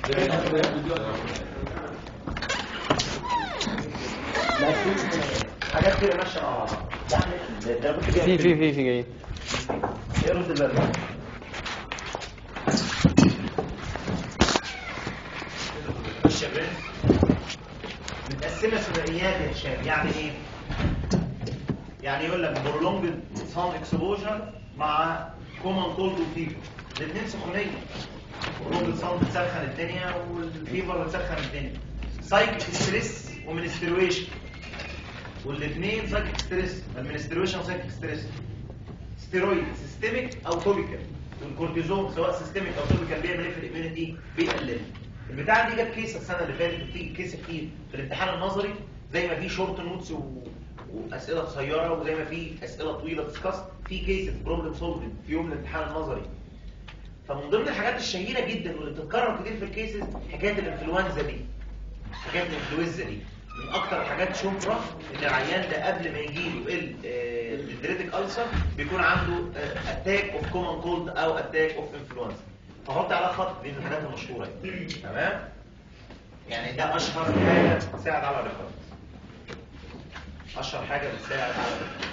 حاجات كده ماشيه مع بعض. في جاي. ايه رد البرنامج؟ الشباب متقسمه ثنائيات يا هشام. يعني ايه؟ يعني يقول لك برولونج سان اكسبوجر مع كومن كولد وفيفر، الاثنين سخونيه. برولونج سان بتسخن الدنيا والفيفر بتسخن الدنيا. سايكل ستريس ومنسترويشن، والاثنين سايكل ستريس، المنسترويشن وسايكل ستريس. ستيرويد سيستميك او توبيكال، والكورتيزون سواء سيستميك او توبيكال بيعمل ايه في الاميونيتي؟ بيقلل. البتاعه دي جت كيس السنه اللي فاتت، بتيجي كيس كتير في الامتحان النظري، زي ما في شورت نوتس واسئله قصيره، وزي ما في اسئله طويله ديسكاس، في كيسز بروبلم سولفنج في يوم الامتحان النظري. فمن ضمن الحاجات الشهيره جدا واللي بتتكرر كتير في الكيسز حكايه الانفلونزا دي، حكايه الانفلونزا دي من اكتر الحاجات شهره. ان العيان ده قبل ما يجيله الدريتك ألسر بيكون عنده اتاك اوف كومن كولد او اتاك اوف انفلونزا. فحط على خط دي من الحاجات المشهوره دي. تمام؟ يعني ده اشهر حاجه بتساعد على الريكفري، اشهر حاجه بتساعد على الريكفري.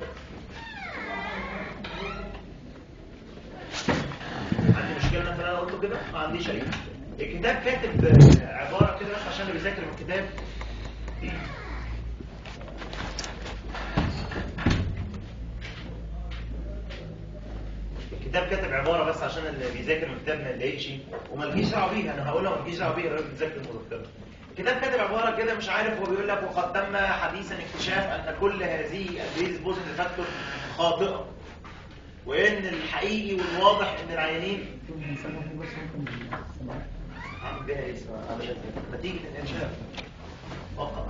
عندي مشكله مثلا انا قلت كده؟ ما عنديش اي مشكله. الكتاب كاتب عباره كده بس عشان اللي بيذاكر من الكتاب. الكتاب كاتب عباره بس عشان اللي بيذاكر من الكتاب ما يلاقيش ومالكيش دعوه بيها، انا هقولها مالكيش دعوه بيها، الراجل بيذاكر المذكره. الكتاب كاتب عباره كده مش عارف، هو بيقول لك وقد تم حديثا اكتشاف ان كل هذه البريز بوزيتيف فاكتور خاطئه، وان الحقيقي والواضح ان العيانين عامل بيها ايه اسمها نتيجه الانشاف فقط.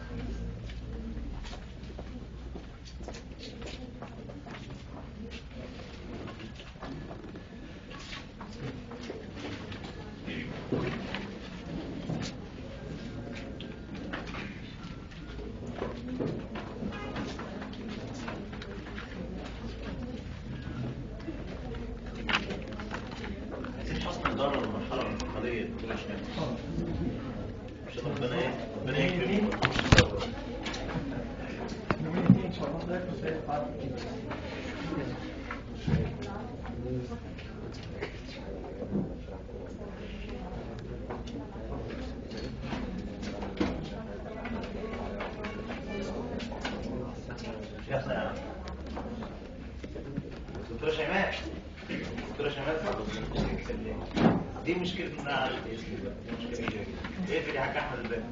دي مشكلة ان انا عارف اسمي بقى، دي مشكلة كبيرة جدا. اقفل يا حاج احمد الباب.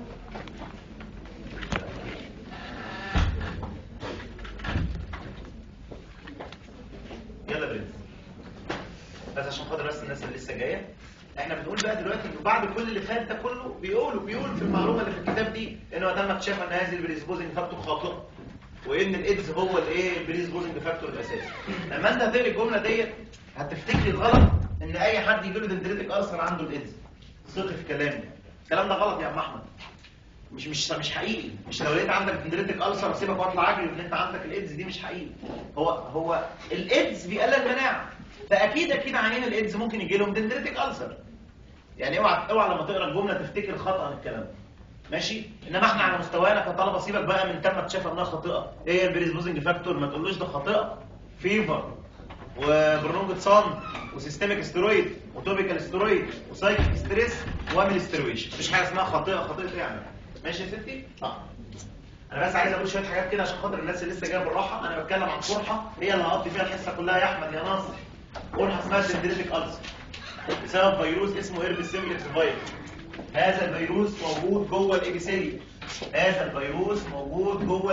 يلا برنس. بس عشان خاطر بس الناس اللي لسه جاية، احنا بنقول بقى دلوقتي انه بعد كل اللي فات ده كله بيقول في المعلومة اللي في الكتاب دي انه تم اكتشاف ان هذه البريسبوزنج فاكتور خاطئة، وان الايدز هو الايه البريسبوزنج فاكتور الاساسي. لما انت هتقري الجملة ديت هتفتكري الغلط ان اي حد يجي له دندريتك ألسر عنده الايدز. ثق في كلامي، الكلام ده غلط يا عم احمد، مش حقيقي. مش لو لقيت عندك دندريتك ألسر سيبك واطلع اجري ان انت عندك الايدز، دي مش حقيقي. هو الايدز بيقلل المناعه، فاكيد عيان الايدز ممكن يجي لهم دندريتك ألسر. يعني اوعى لما تقرا الجمله تفتكر خطا الكلام ده، ماشي؟ انما احنا على مستوانا كطلبه سيبك بقى من تم اكتشاف انها خاطئه. ايه البريسبوزنج فاكتور؟ ما تقولوش ده خاطئه. فيفر وبرونج صن وسيستميك ستيرويد وتوبيكال ستيرويد وسايكل ستريس ومينسترويشن، مفيش حاجه اسمها خاطئه يعني. ماشي يا ستي؟ انا بس عايز اقول شويه حاجات كده عشان خاطر الناس اللي لسه جايه بالراحه. انا بتكلم عن قرحه هي اللي هقضي فيها الحصه كلها يا احمد يا ناصر. قرحه اسمها دندريتك ألسر بسبب فيروس اسمه هيربس سيمبلكس فيروس. هذا الفيروس موجود جوه الابيثيليوم، هذا الفيروس موجود جوه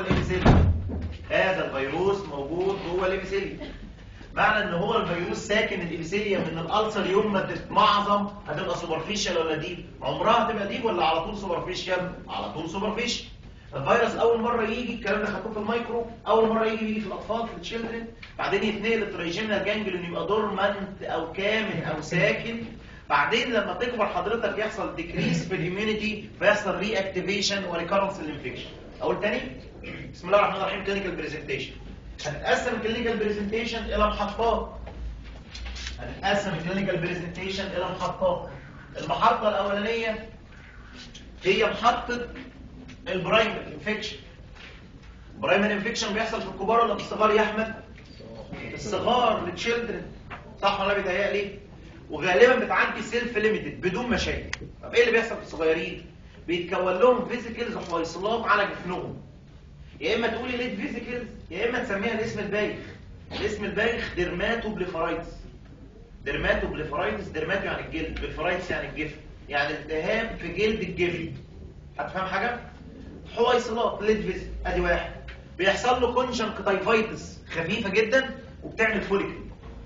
الابيثيليوم. معنى ان هو الفيروس ساكن الابيثيليوم من الألسر، يوم ما تتمعظم هتبقى سوبرفيشال ولا ديب؟ عمرها هتبقى ديب ولا على طول سوبرفيشال؟ على طول سوبرفيشال. الفيروس اول مره يجي، الكلام ده خدوه في المايكرو، اول مره يجي في الاطفال في التشيلدرن، بعدين يتنقل الترايجينال جانجليون يبقى دورمنت او كامن او ساكن، بعدين لما تكبر حضرتك يحصل ديكريس في الاميونيتي فيحصل ري اكتيفيشن وريكارنس الانفكشن. اقول تاني؟ بسم الله الرحمن الرحيم. كلينيكال بريزنتيشن هنقسم الكلينيكال بريزنتيشن الى محطات. المحطه الاولانيه هي محطه البرايمري انفكشن. البرايمري انفكشن بيحصل في الكبار ولا في الصغار يا احمد؟ في الصغار، للتشيلدرن، صح ولا بيتهيألي؟ وغالبا بتعدي سيلف ليميتد بدون مشاكل. طب ايه اللي بيحصل في الصغيرين؟ بيتكون لهم فيزيكلز وحويصلات على جفنهم. يا اما تقولي ليد فيزيكلز يا اما تسميها الاسم البايخ. الاسم البايخ ديرماتوبليفرايتس. ديرماتوبليفرايتس، ديرماتو يعني الجلد، بليفرايتس يعني الجفن، يعني التهاب في جلد الجفن. هتفهم حاجه؟ حويصلات ليد فيزيكل ادي واحد. بيحصل له كونجنكتيفايتس خفيفه جدا وبتعمل فوليكل.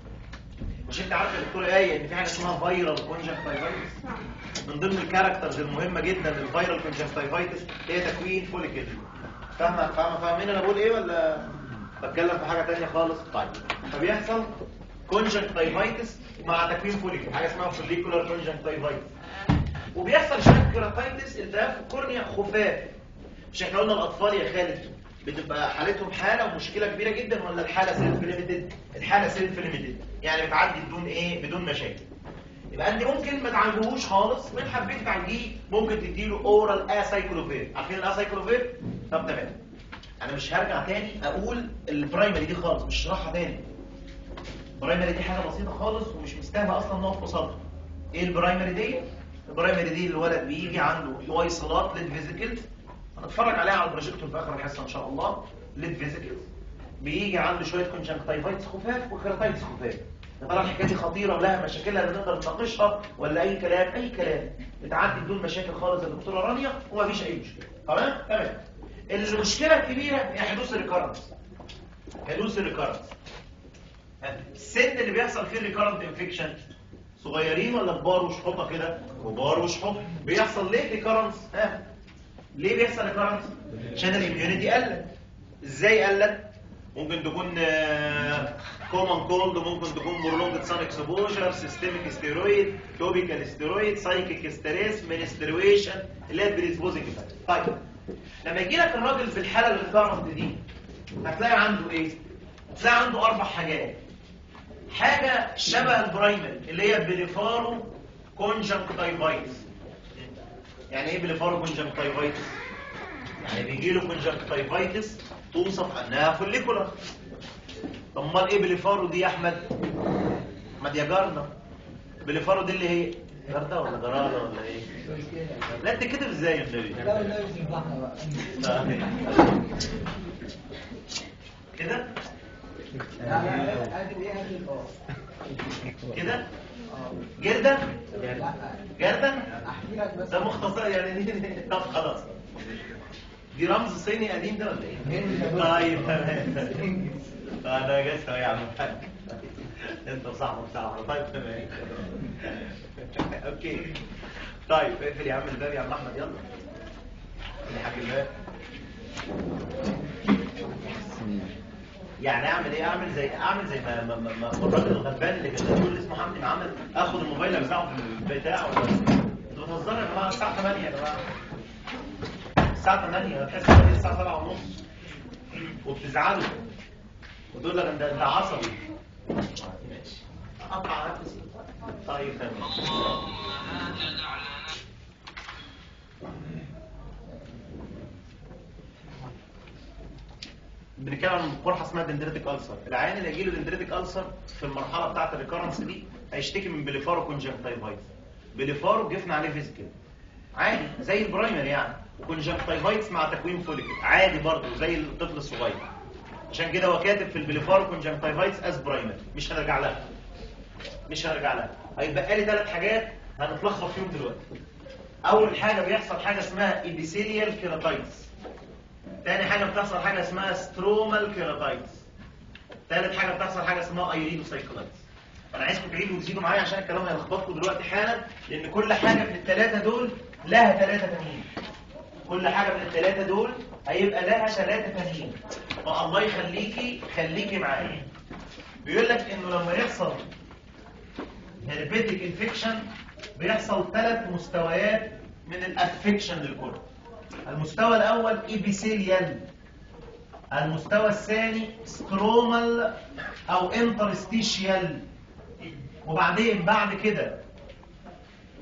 مش انت عارف يا دكتوره ايه ان في حاجه اسمها فايرال كونجنكتيفايتس؟ من ضمن الكاركترز المهمه جدا للفايرال كونجنكتيفايتس هي تكوين فوليكل. فاهمين انا بقول ايه ولا بتكلم في حاجه ثانيه خالص؟ طيب فبيحصل كونجنكتيفايتس مع تكوين فوليكل، حاجه اسمها فوليكولار كونجنكتيفايتس. وبيحصل شويه كيراتايتس، التهاب في الكورنيا خفاف. مش احنا قلنا الاطفال يا خالد بتبقى حالتهم حاله ومشكله كبيره جدا ولا الحاله سيلف ليميتد؟ الحاله سيلف ليميتد يعني بتعدي بدون ايه؟ بدون مشاكل. يبقى انت ممكن ما تعالجوهوش خالص، من حبيت تعالجيه ممكن تديله اورال اسايكلوفير. عارفين الاسايكلوفير؟ طب تمام. انا مش هرجع تاني اقول البرايمري دي خالص، مش هشرحها تاني. البرايمري دي حاجه بسيطه خالص ومش مستاهله اصلا نقف قصادها. ايه البرايمري دي؟ البرايمري دي الولد بيجي عنده حويصلات ليد فيزيكلز، هنتفرج عليها على البروجيكتور في اخر الحصه ان شاء الله. ليد فيزيكلز بيجي عنده شويه كونجنكتيفايتس خفاف وكيراتايتس خفاف. يا ترى الحكايه دي خطيره ولها مشاكلها اللي نقدر نناقشها ولا اي كلام؟ اي كلام. بتعدي بدون مشاكل خالص يا دكتوره رانيا ومفيش اي مشكله. تمام؟ تمام. المشكله الكبيره هي حدوث الريكارنس. حدوث الريكارنس. السن اللي بيحصل فيه الريكارنت انفكشن صغيرين ولا كبار وشحوطه كده؟ كبار وشحوطه. بيحصل ليه ريكارنس؟ ليه بيحصل ريكارنس؟ عشان الاميونيتي قلت. ازاي قلت؟ ممكن تكون كومن كولد، ممكن تكون برولونجد سان اكسبوجر، سيستميك ستيرويد، توبيكال ستيرويد، سايكيك ستريس، منسترويشن اللي هي البريسبوزنج فاكتور. طيب لما يجي لك الراجل في الحاله الريكارنت دي هتلاقي عنده ايه؟ هتلاقي عنده 4 حاجات. حاجه شبه البرايمري اللي هي بليفارو كونجنكتيفايتس. يعني ايه بليفارو كونجنكتيفايتس؟ يعني بيجي له كونجنكتيفايتس توصف انها فوليكولار. طب امال ايه بليفارو دي يا احمد؟ احمد يا جارنا، بليفارو دي اللي هي جارده ولا جراله ولا ايه؟ لا انت كده ازاي يا النبي؟ كده كده جردة جردة ده مختصر يعني. طب خلاص دي رمز صيني قديم ده ولا ايه؟ طيب تمام. انا جاي يا عم الحاج انت صاحبك صاحبك. طيب تمام. اوكي طيب اقفل يا عم الباب يا عم احمد يلا يا حاج الباب. يعني اعمل ايه؟ اعمل زي ما الراجل الغلبان اللي كان بيقول اسمه حمدي معمل اخد الموبايل ارزعه في البتاع ولا انتوا بتهزروا يا جماعه؟ الساعه 8 يا جماعه، الساعه 8 هتحس ان هي الساعه 7:30 وبتزعلوا وتقول لك انت عصبي. ماشي اقطع نفسي. طيب تمام. بنتكلم عن قرحه اسمها دندريتك ألسر. العيان اللي هيجي له دندريتك ألسر في المرحله بتاعه الريكارنس دي هيشتكي من بليفارو كونجنكتيفايتس. بليفارو جفن عليه فيزيكال عادي زي البرايمر يعني، وكونجنكتيفايتس مع تكوين فوليكل عادي برضه زي الطفل الصغير. عشان كده هو كاتب في البليفارو كونجنكتيفايتس از برايمر. مش هنرجع لها. هيبقى لي 3 حاجات هنتلخبط فيهم دلوقتي. اول حاجه بيحصل حاجه اسمها ايبيثيليال كيراتايتس. تاني حاجه بتحصل حاجه اسمها سترومال كيراتايتس. ثالث حاجه بتحصل حاجه اسمها ايريدوسايكلايتس. انا عايزكم تعيدوا وتزيدوا معايا عشان الكلام هيلخبطكم دلوقتي حالا، لان كل حاجه من ال3 دول لها 3 تانيين. كل حاجه من ال3 دول هيبقى لها 3 تانيين. فالله خليكي معايا. بيقول لك انه لما يحصل هيربيتيك انفكشن بيحصل 3 مستويات من الافكشن للكرة. المستوى الاول ايبيثيليال، المستوى الثاني سترومال او انترستيشيال، وبعدين بعد كده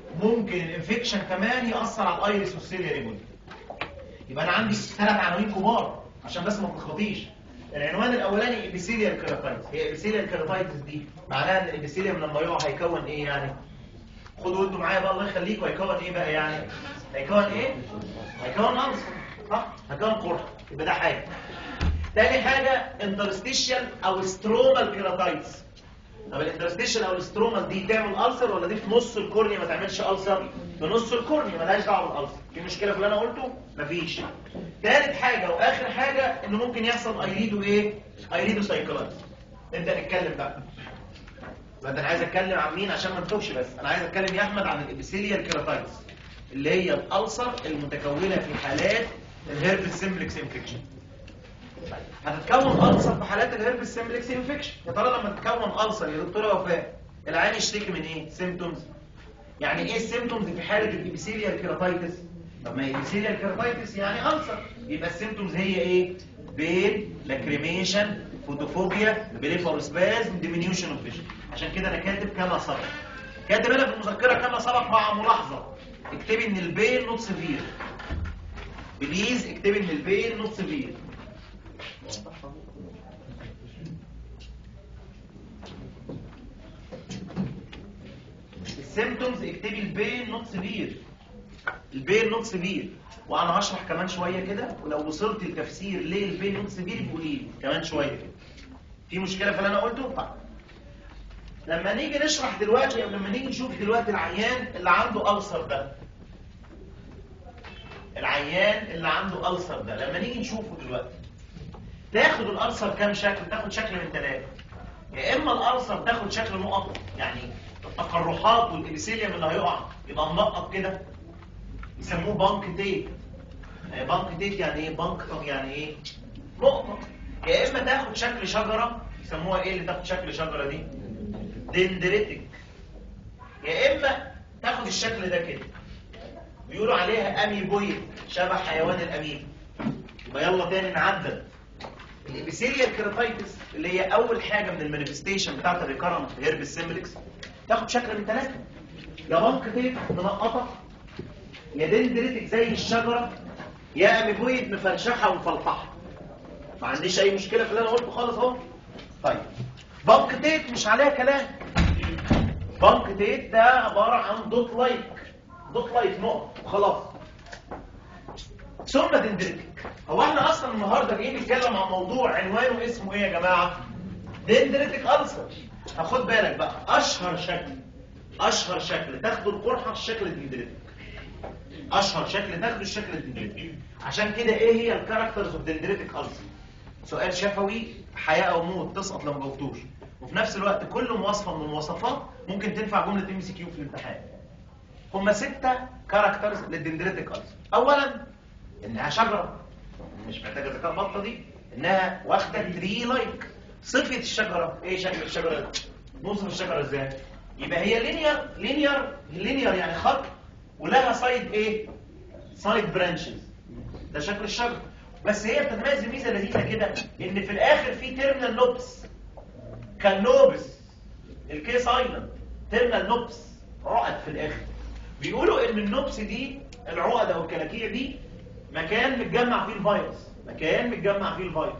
ممكن الانفكشن كمان ياثر على الايريس والسيلياري بودي. يبقى انا عندي 3 عناوين كبار عشان بس ما تلخبطيش. العنوان الاولاني ابيثيليال كيراتايتس. هي ابيثيليال كيراتايتس دي معناها ان الابيثيليوم لما يقع هيكون ايه يعني؟ خدوا ودوا معايا بقى الله يخليكم. هيكون ايه بقى يعني؟ هيكون ايه؟ هيكون ألسر، صح؟ هيكون قرحه. يبقى ده حاجه. تاني حاجه انترستيشال او سترومال كيراتايتس. طب الانترستيشال او السترومال دي تعمل ألسر ولا دي في نص الكورنيا ما تعملش ألسر؟ في نص الكورنيا مالهاش دعوه بالألسر. في مشكله في اللي انا قلته؟ مفيش. ثالث حاجه واخر حاجه انه ممكن يحصل ايريدو ايه؟ ايريدو سايكلايتس. نبدا نتكلم بقى. انا عايز اتكلم عن مين عشان ما نتوهش بس. انا عايز اتكلم يا احمد عن الابيثيليال كيراتايتس اللي هي الألسر المتكونه في حالات الهيربس سيمبلكس انفكشن. هتتكون ألسر في حالات الهيربس سيمبلكس انفكشن. يا ترى لما تتكون ألسر يا دكتوره وفاء العيان يشتكي من ايه؟ سيمبتومز. يعني ايه السيمبتومز في حاله الابيثيليال كيراتايتس؟ طب ما الابيثيليال كيراتايتس يعني ألسر، يبقى السيمبتومز هي ايه؟ بين، لاكريميشن، فوتوفوبيا، بليفاروسبازم، ديمينيوشن اوف فيجن. عشان كده انا كاتب كما سبق. كاتب انا في المذكره كما سبق مع ملاحظه. اكتبي ان البين نوت سيفير. بليز اكتبي ان البين نوت سيفير. السيمبتومز اكتبي البين نوت سيفير. البين نوت سيفير. وانا هشرح كمان شويه كده، ولو وصلت التفسير ليه البين نوت سيفير قولي لي كمان شويه كده. في مشكله في اللي انا قلته؟ طيب لما نيجي نشرح دلوقتي او لما نيجي نشوف دلوقتي العيان اللي عنده ألسر ده، العيان اللي عنده ألسر ده لما نيجي نشوفه دلوقتي تاخد الألسر كام شكل؟ تاخد شكل من 3. يا اما الألسر تاخد شكل نقط، يعني التقرحات والإبيثيليوم اللي هيقع يبقى منقط كده يسموه بانك تيت. بانك تيت يعني ايه؟ بانك يعني ايه؟ نقطة. يا اما تاخد شكل شجرة يسموها ايه اللي تاخد شكل شجرة دي؟ دندريتك. يا اما تاخد الشكل ده كده بيقولوا عليها اميبويد، شبه حيوان الاميب. يبقى يلا تاني نعدل. الابيثيليال كيراتايتس اللي هي اول حاجه من المانيفستيشن بتاعت الريكارنت هيربس سيمبلكس تاخد شكل من 3. يا بانك تيت منقطه، يا دندريتك زي الشجره، يا اميبويد مفرشحه ومفلطحه. ما عنديش اي مشكله في اللي انا قلته خالص اهو. طيب بانك تيت مش عليها كلام. بانك تيت ده عباره عن دوت لايك نقط وخلاص. ثم دندريتك. هو احنا اصلا النهارده جايين نتكلم عن موضوع عنوانه اسمه ايه يا جماعه؟ دندريتك ألسر. هاخد بالك بقى اشهر شكل تاخدوا القرحه الشكل الدندريتك. اشهر شكل تاخدوا الشكل الدندريتك. عشان كده ايه هي الكاركترز اوف دندريتك ألسر؟ سؤال شفوي حياه او موت، تسقط لو ما جاوبتوش. وفي نفس الوقت كل مواصفه من المواصفات ممكن تنفع جمله ام سي كيو في الامتحان. هما 6 كاركترز للدندريتك ألسر. اولا انها شجره، مش محتاجه ذكاء بطه دي، انها واخده تري لايك. صفه الشجره ايه؟ شكل الشجره نوصف الشجره ازاي؟ يبقى هي لينير يعني خط، ولها سايد ايه؟ سايد برانشز. ده شكل الشجره. بس هي بتتميز بميزه لذيذه كده ان في الاخر في تيرمينال لوبس كالنوبس. الكي سايلنت تيرمينال لوبس، عقد في الاخر. بيقولوا ان النوبس دي العقد او الكلاكيع دي مكان متجمع فيه الفيروس.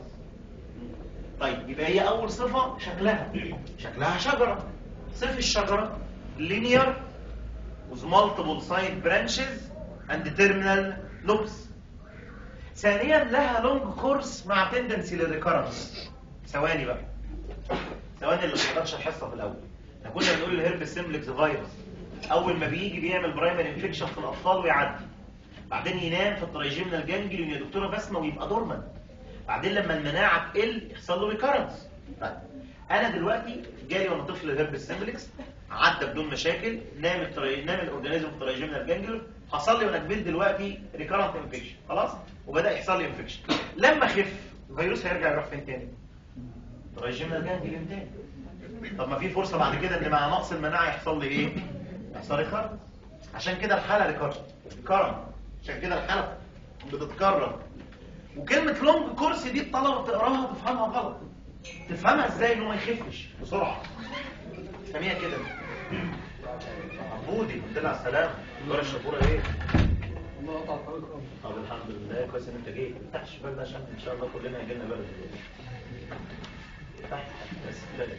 طيب يبقى هي اول صفه شكلها شجره. صفه الشجره linear with multiple side branches and terminal lobes. ثانيا لها long course مع tendency للريكارنس. ثواني اللي ما حضرش الحصه في الاول. احنا كنا بنقول الهيربس سيمبلكس فيروس اول ما بيجي بيعمل برايمري انفكشن في الاطفال ويعدي، بعدين ينام في الترايجيمنال جانجليون يا دكتوره بسمه ويبقى دورمان، بعدين لما المناعه تقل يحصل له ريكارنس. طيب انا دلوقتي جالي وانا طفل هيربس سيمبلكس عدى بدون مشاكل، نام الاورجانيزم في الترايجيمنال جانجليون، حصل لي وانا كبير دلوقتي ريكارنت انفكشن خلاص، وبدا يحصل لي انفكشن. لما خف الفيروس هيرجع يروح فين تاني؟ ترايجيمنال جانجليون تاني. طب ما في فرصه بعد كده ان مع نقص المناعه يحصل لي ايه؟ يحصل ريكارنس. عشان كده الحاله ريكارنت. عشان كده الحلقة بتتكرر. وكلمة لونج كورس دي الطلبة تقراها تفهمها غلط. تفهمها ازاي؟ انه ما يخفش بسرعة. سميها كده بودي قلت لها على السلامه. دكتوره الشبوره ايه؟ الله قطع الطريق خالص. طب الحمد لله كويس ان انت جيت. ما تفتحش الباب ده عشان ان شاء الله كلنا هيجي لنا برد دلوقتي. افتح بس بالك.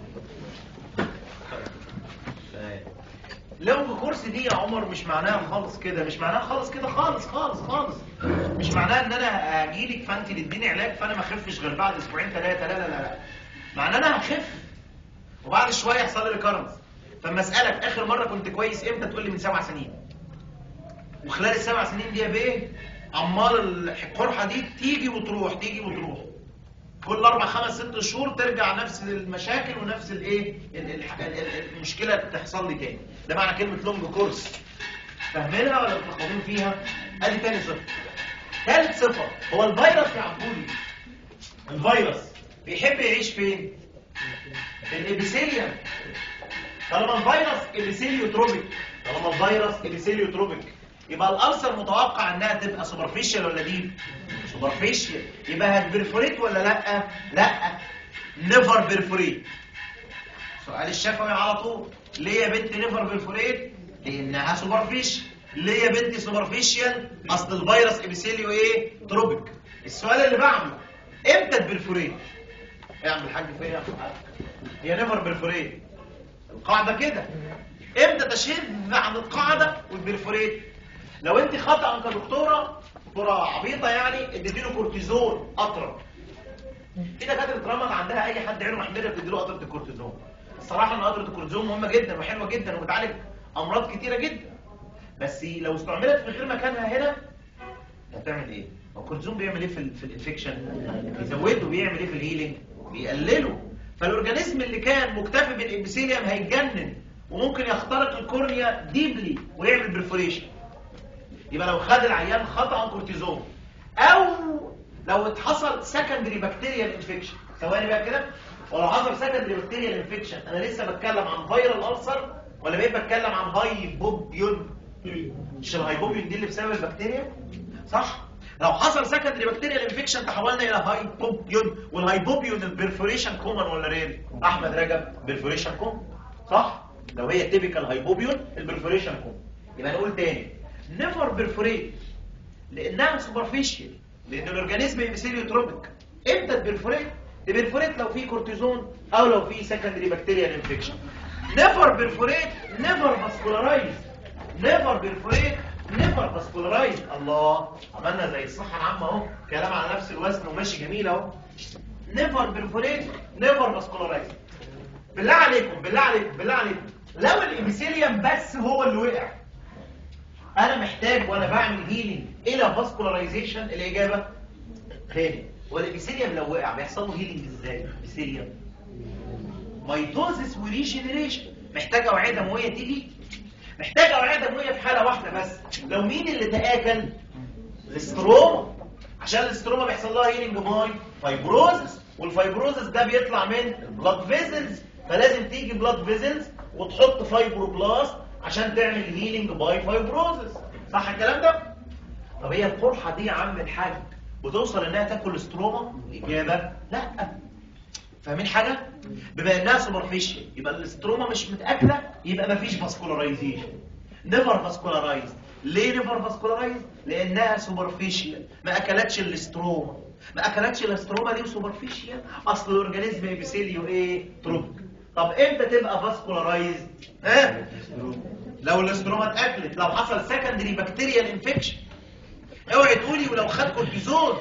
لونج كورس دي يا عمر مش معناها خالص كده، مش معناها خالص كده خالص خالص خالص. مش معناها ان انا اجيلك فانت تديني علاج فانا ما اخفش غير بعد اسبوعين ثلاثه. لا لا لا لا. معناها انا هخف وبعد شويه يحصل لي ريكارنس. فلما اسالك اخر مره كنت كويس امتى تقول لي من 7 سنين. وخلال ال7 سنين دي يا بيه عمال القرحه دي تيجي وتروح تيجي وتروح. كل 4 5 6 شهور ترجع نفس المشاكل ونفس الايه المشكله تحصل لي تاني. ده معنى كلمه لونج كورس. فاهمينها ولا متلخبطين فيها؟ ادي تاني صفه. ثالث صفه هو الفيروس يا عبودي. الفيروس بيحب يعيش فين؟ في الابيثيليوم. طالما الفيروس ابيثيليوتروبيك، طالما الفيروس ابيثيليوتروبيك يبقى الألسر متوقع انها تبقى سوبرفيشال ولا ديب؟ سوبرفيشال. يبقى هتبرفوريت ولا لا؟ لا. نيفر بيرفوريت. سؤال الشفوي على طول، ليه يا بنتي نيفر بيرفوريت؟ لانها سوبرفيشال. ليه يا بنتي سوبرفيشال؟ اصل الفيروس ابيثيليو ايه؟ تروبيك. السؤال اللي بعده امتى تبرفوريت؟ اعمل الحاج فين يا حاج؟ هي نيفر بيرفوريت. القاعده كده. امتى تشذ عن القاعده والبرفوريت؟ لو انت خطأ كدكتوره عبيطه يعني اديتيله كورتيزون قطره. في دكاتره رمض عندها اي حد عينه محمره بتديله قطره الكورتيزون. الصراحه ان قطره الكورتيزون مهمه جدا وحلوه جدا وبتعالج امراض كتيره جدا. بس لو استعملت في غير مكانها هنا هتعمل ايه؟ هو الكورتيزون بيعمل ايه في الانفكشن؟ بيزوده. بيعمل ايه في الهيلينج؟ بيقلله. فالاورجانيزم اللي كان مكتفي بالابيثيليوم هيتجنن وممكن يخترق الكورنيا ديبلي ويعمل برفوريشن. يبقى لو خد العيان خطأ كورتيزون او لو اتحصل سكندري بكتيريال انفكشن. ثواني بقى كده. ولو حصل سكندري بكتيريال انفكشن انا لسه بتكلم عن فيرال ألسر ولا بقيت بتكلم عن هايبوبيون؟ مش الهايبوبيون دي اللي بسبب البكتيريا؟ صح؟ لو حصل سكندري بكتيريال انفكشن تحولنا الى هايبوبيون. والهايبوبيون البرفوريشن كومن ولا رير؟ احمد رجب برفوريشن كومن. صح؟ لو هي تيبيكال هايبوبيون البرفوريشن كومن. يبقى نقول تاني نيفر بيرفوريت لانها سوبرفيشال لان الاورجانيزم ابيثيليوتروبيك. امتى تبرفوريت؟ تبرفوريت لو في كورتيزون او لو في سكندري بكتيريال انفكشن. نيفر بيرفوريت نيفر فاسكولارايز. نيفر بيرفوريت نيفر فاسكولارايز. الله عملنا زي الصحه العامه اهو، كلام على نفس الوزن وماشي جميل اهو. نيفر بيرفوريت نيفر فاسكولارايز. بالله عليكم بالله عليكم بالله عليكم لو الابيثيليوم بس هو اللي وقع انا محتاج وانا بعمل هيلينج الى فاسكولارايزيشن؟ الاجابه تاني. والابيثيليوم لو وقع بيحصل له هيلينج ازاي؟ الابيثيليوم ميتوزيس وريجنريشن. محتاج اوعيه دمويه تيجي؟ محتاج اوعيه دمويه في حاله واحده بس. لو مين اللي تاكل؟ الاستروما. عشان الاستروما بيحصل لها هيلينج باي فايبروزس. والفايبروزس ده بيطلع من البلاد فيزلز. فلازم تيجي بلاد فيزلز وتحط فايبروبلاست عشان تعمل هيلينج باي فايبروزس. صح الكلام ده؟ طب هي القرحه دي يا عم الحاج بتوصل انها تاكل استروما؟ الاجابه لا. فاهمين حاجه؟ بما انها سوبرفيشال يبقى الاستروما مش متاكله يبقى مفيش فاسكولارايزيشن. نيفر فاسكولارايز. ليه نيفر فاسكولارايز؟ لانها سوبرفيشال ما اكلتش الاستروما. ما اكلتش الاستروما دي سوبرفيشال. اصل الاورجانيزم ابيثيليو ايه؟ تروبيك. طب امتى تبقى فاسكولارايز؟ ها؟ لو الاستروما اتاكلت. لو حصل سكندري بكتيريال انفكشن. اوعي تقولي ولو خد كورتيزون.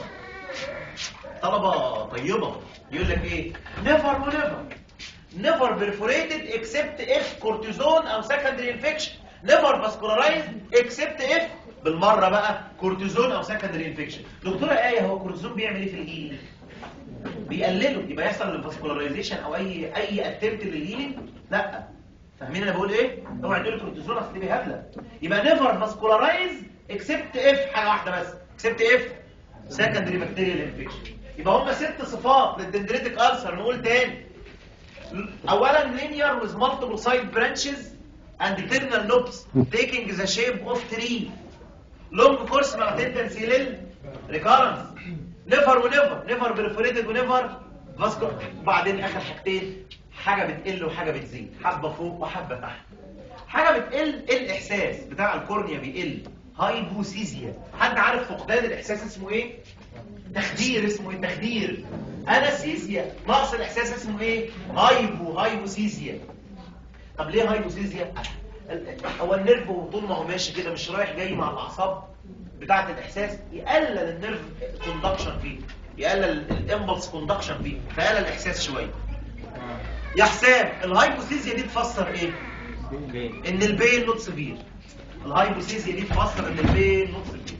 طلبه طيبه يقول لك ايه؟ نيفر ونيفر. نيفر بيرفوريتد اكسبت اف كورتيزون او سكندري انفكشن. نيفر فاسكولارايز اكسبت اف بالمره بقى كورتيزون او سكندري انفكشن. دكتوره ايه هو الكورتيزون بيعمل ايه في الهيلينج؟ بيقلله. يبقى يحصل الفاسكولاريزيشن او اي اتمت للهيلينج؟ لا. فاهمين انا بقول ايه؟ اوعى تقول الكورتيزون اصل دي هبله. يبقى نيفر فاسكولارايز اكسبت اف حاجه واحده بس. اكسبت اف سكندري بكتيريال انفكشن. يبقى هم 6 صفات للدندريتك ألسر. نقول تاني. اولا linear with multiple side branches and terminal lobes taking the shape of tree. long course مع tendency للريكارنس. نيفر ونيفر. نيفر بريفوريتد ونيفر فاسكولار. وبعدين اخر حاجتين حاجه بتقل وحاجه بتزيد. حبه فوق وحبه تحت. حاجه بتقل، الاحساس بتاع الكورنيا بيقل، هايبوسيزيا. حد عارف فقدان الاحساس اسمه ايه؟ تخدير. اسمه ايه؟ تخدير. انستيزيا. نقص الاحساس اسمه ايه؟ هايبوسيزيا. طب ليه هايبوسيزيا؟ هو النيرف طول ما هو ماشي كده مش رايح جاي مع الاعصاب بتاعه الاحساس، يقلل النيرف كوندكشن فيه، يقلل الامبلس كوندكشن فيه، فيقلل الاحساس شويه. يا حسام الهايبوسيزيا دي تفسر ايه؟ ان البين نوت سيفير. الهايبوسيزيا دي تفسر ان البين نوت سيفير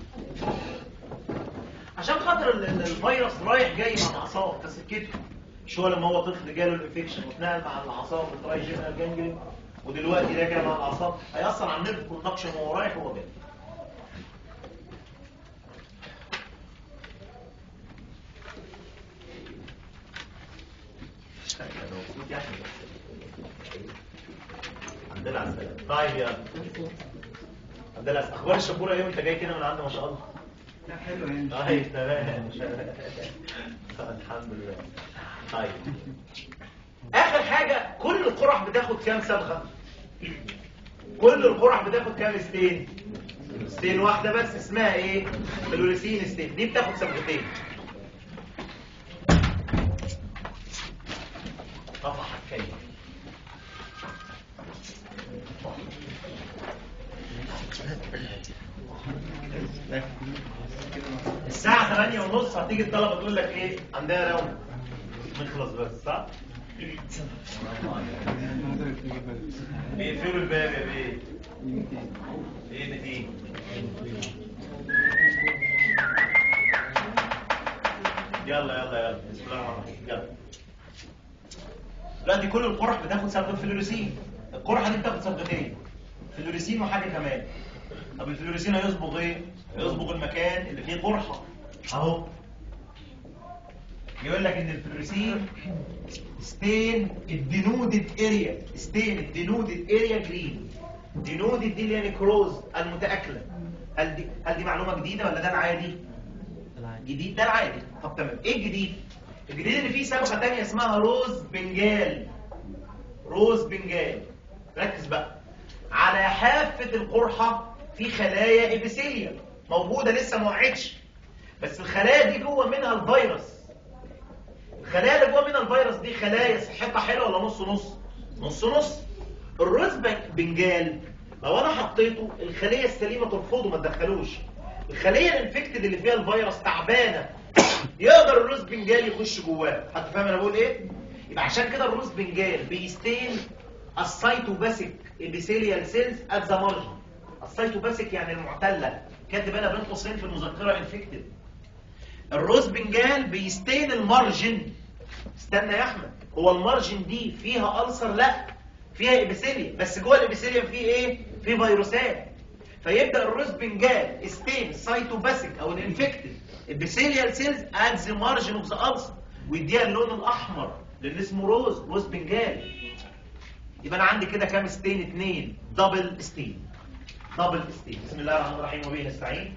عشان خاطر الفيروس رايح جاي مع الاعصاب في سكته. مش هو لما هو طفل جاله الانفكشن واتنقل مع الاعصاب والترايجينال جانجليون ودلوقتي راجع مع الاعصاب، هيأثر على النيرف كوندكشن وهو رايح وهو جاي. عندنا عسل. طيب يا عندنا اخبار الشبوره ايه وانت جاي كده من عند ما شاء الله؟ لا حلو يعني. طيب تمام. الحمد لله. طيب اخر حاجه، كل القرح بتاخد كام صبغه؟ كل القرح بتاخد كام ستين؟ ستين واحده بس اسمها ايه؟ فلوريسين ستين. دي بتاخد صبغتين. طبعا حكايه الساعة 8:30 هتيجي الطلبة تقول لك ايه؟ عندنا راوند نخلص بس، صح؟ بيقفلوا الباب يا بيه. ايه دي؟ يلا بسم الله الرحمن الرحيم. يلا دلوقتي كل القرح بتاخد صبغة فلوريسين. القرحة دي بتاخد صبغتين، فلوريسين وحاجة كمان. طب الفلوريسين هيصبغ ايه؟ هيصبغ المكان اللي فيه قرحة اهو. يقول لك ان الفلوريسين ستين الدينودد اريا، ستين الدينودد اريا جرين. دينودد دي اللي هي نيكروز المتاكله. هل دي معلومه جديده ولا ده العادي؟ جديد، ده العادي. طب تمام، ايه الجديد؟ الجديد ان في صبغه ثانيه اسمها روز بنجال. روز بنجال. ركز بقى، على حافه القرحه في خلايا ابيثيليا موجوده لسه ما وقعتش، بس الخلايا دي جوه منها الفيروس. الخلايا اللي جوه منها الفيروس دي خلايا صحتها حلوه ولا نص نص؟ نص نص. الروز بنجال لو انا حطيته الخليه السليمه ترفضه ما تدخلوش. الخليه الانفكتد اللي فيها الفيروس تعبانه يقدر الروز بنجال يخش جواه. حد فاهم انا بقول ايه؟ يبقى عشان كده الروز بنجال بيستين السيتوباسيك ابيثيليال سيلز ات ذا مارجن. السيتوباسيك يعني المعتله، كاتب انا بين قوسين في المذكره انفكتد. الروز بنجال بيستين المارجن. استنى يا احمد، هو المارجن دي فيها ألسر؟ لا، فيها ابيثيليا، بس جوه الابيثيليا فيه ايه؟ فيه فيروسات. فيبدا الروز بنجال ستين السيتوباسيك او الانفكتد ابيثيليال سيلز ات ذا مارجن اوف ذا ألسر، ويديها اللون الاحمر لان اسمه روز بنجال. يبقى انا عندي كده كام ستين؟ اتنين، دبل ستين. دبل ستين. بسم الله الرحمن الرحيم وبه نستعين.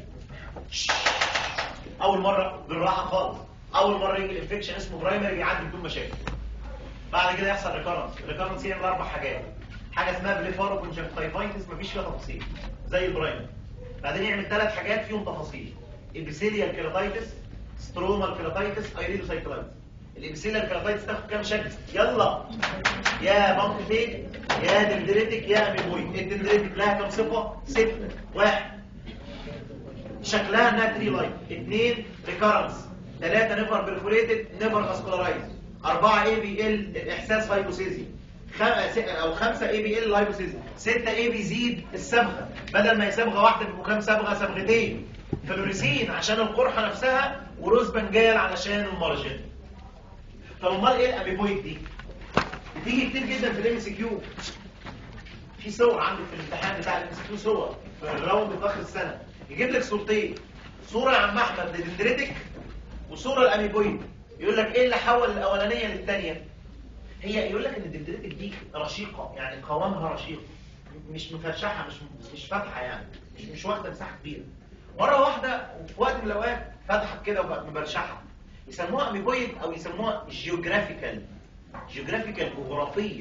اول مره بالراحه خالص، اول مره يجي الانفكشن اسمه برايمري يعدي بدون مشاكل. بعد كده يحصل ريكارنس. الريكارنس يعمل 4 حاجات. حاجه اسمها بليفارو كونجكتيفايتس مفيش فيها تفاصيل زي البرايمري. بعدين يعمل 3 حاجات فيهم تفاصيل: ابيثيليال كيراتايتس، سترومال كيراتايتس، ايريدوسايكلايتس. الابيثيليال كيراتايتس تاخد كام شكل؟ يلا يا بامبتيك يا دندريتك يا اميبويد. الدندريتك لها كام صفه؟ 6. 1 شكلها انها تري لاين. 2 ريكارنس. 3 نيفر برفوريتد نيفر فاسكولارايز. 4 اي بي ال الاحساس هايبوسيزيا. 5 اي بي ال الهايبوسيزيا. 6 اي بيزيد الصبغه، بدل ما هي صبغه واحده بيبقوا كام صبغه؟ صبغتين. فلوريسين عشان القرحه نفسها، وروز بنجال علشان المارجن. طب امال ايه الاميبويد دي؟ بتيجي كتير جدا في الام سي كيو. في صور عندك في الامتحان بتاع الام سي كيو، صور في الراوند في اخر السنه يجيب لك صورتين، صوره يا عم احمد للدندريتك وصوره الاميبويد. يقول لك ايه اللي حول الاولانيه للثانيه؟ هي يقول لك ان الدندريتك دي رشيقه، يعني قوامها رشيق، مش مفرشحه، مش فاتحه، يعني مش واخده مساحه كبيره. مره واحده في وقت من الاوقات فتحت كده وبقت مبرشحه. يسموها اميبويد او يسموها جيوغرافيكال جغرافيه.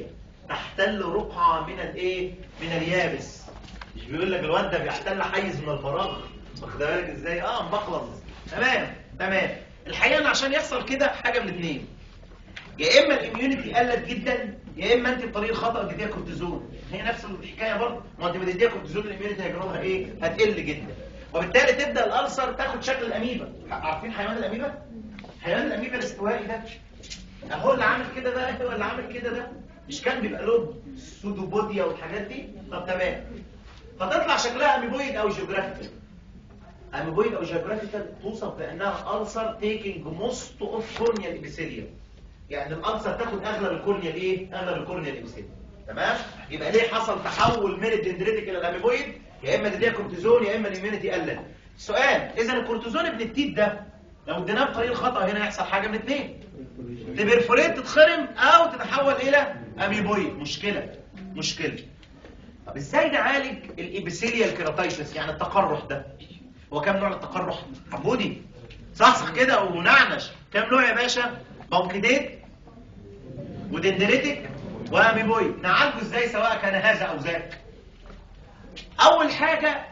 تحتل رقعه من الايه؟ من اليابس. مش بيقول لك الواد ده بيحتل حيز من الفراغ، واخد بالك ازاي؟ مبخلص. تمام. الحقيقه ان عشان يحصل كده حاجه من اثنين، يا اما الاميونيتي قلت جدا، يا اما انت بطريقه خطا اديتيها كورتيزون. هي نفس الحكايه برضه، ما انت بتديها كورتيزون الاميونيتي هيجربها ايه؟ هتقل جدا، وبالتالي تبدا الالسر تاخد شكل الاميبا. عارفين حيوان الاميبا؟ حيوان الاميبا الاستوائي ده اهو اللي عامل كده ده، هو اللي عامل كده ده، مش كان بيبقى له سودوبوديا والحاجات دي؟ طب تمام، فتطلع شكلها اميبويد او جيوغرافيكال. اميبويد او جيوغرافيكال توصف بانها السر تيكينج موست اوف كورنيال ابيثيليوم، يعني الالسر تاخد اغلب الكورنيا الايه؟ اغلب الكورنيا الابيثيليوم. تمام؟ يبقى ليه حصل تحول من الدندريتيك الى الاميبويد؟ يا اما تديها كورتيزون يا اما الاميونيتي قلت. سؤال، اذا الكورتيزون ابن التيت ده لو اديناه بطريقه خطا هنا يحصل حاجه من اثنين، تبرفوريت تتخرم او تتحول الى اميبويد. مشكله. طب ازاي نعالج الابيثيليال كيراتايتس يعني التقرح ده؟ هو كام نوع التقرح؟ عبودي صح كده ونعنش. كام نوع يا باشا؟ بونكيديت ودندريتك واميبويد. نعالجه ازاي سواء كان هذا او ذاك؟ اول حاجه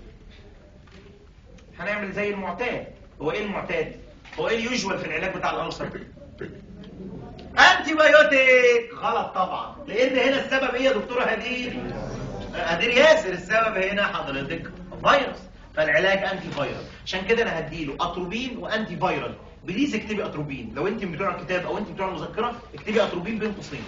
هنعمل زي المعتاد. هو ايه المعتاد؟ هو ايه اليوجوال في العلاج بتاع الالسر؟ انتي بايوتيك. غلط طبعا، لان هنا السبب ايه يا دكتوره هدير ياسر؟ السبب هنا حضرتك فيروس، فالعلاج انتي فيرال. عشان كده انا هديله اتروبين وانتي فيرال. بليز اكتبي اتروبين، لو انت بتوع الكتاب او انت بتوع المذكره اكتبي اتروبين بين قوسين.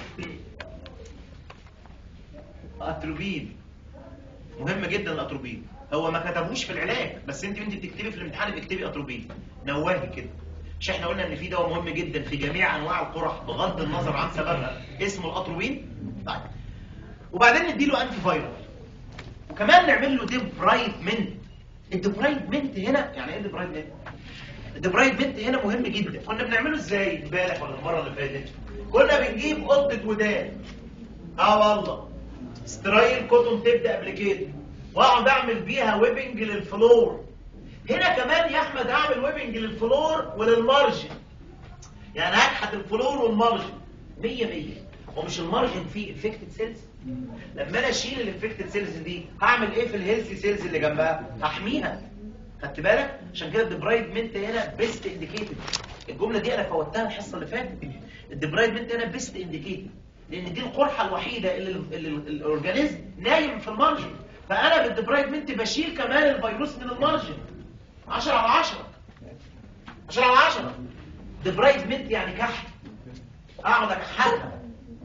اتروبين مهم جدا. الاتروبين هو ما كتبوش في العلاج، بس انت بتكتبي في الامتحان اكتبي اتروبين نواهي كده. مش احنا قلنا ان في دواء مهم جدا في جميع انواع القرح بغض النظر عن سببها اسمه الاتروبين؟ طيب، وبعدين نديله انتي فيرال، وكمان نعمل له ديبرايدمنت. الديبرايدمنت هنا يعني ايه ديبرايدمنت؟ الديبرايدمنت هنا مهم جدا. كنا بنعمله ازاي امبارح ولا المره اللي فاتت؟ كنا بنجيب قطه ودان، والله سترايل كوتون تيب ابليكيت، واقعد اعمل بيها ويبنج للفلور. هنا كمان يا احمد اعمل ويبنج للفلور وللمارجن، يعني هكحت الفلور والمارجن 100. ومش المارجن فيه انفكتد سيلز؟ لما انا اشيل الانفكتد سيلز دي هعمل ايه في الهيلثي سيلز اللي جنبها؟ هحميها. خدت بالك؟ عشان كده الديبرايدمنت هنا بيست انديكيتد. الجمله دي انا فوتها الحصه اللي فاتت. الديبرايدمنت هنا بيست انديكيتد، لان دي القرحه الوحيده اللي الاورجانيزم نايم في المارجن، فانا بالديبرايدمنت بشيل كمان الفيروس من المارجن. 10 على 10. 10 على 10. ديبرايدمنت يعني كحت، اقعد اكحتها.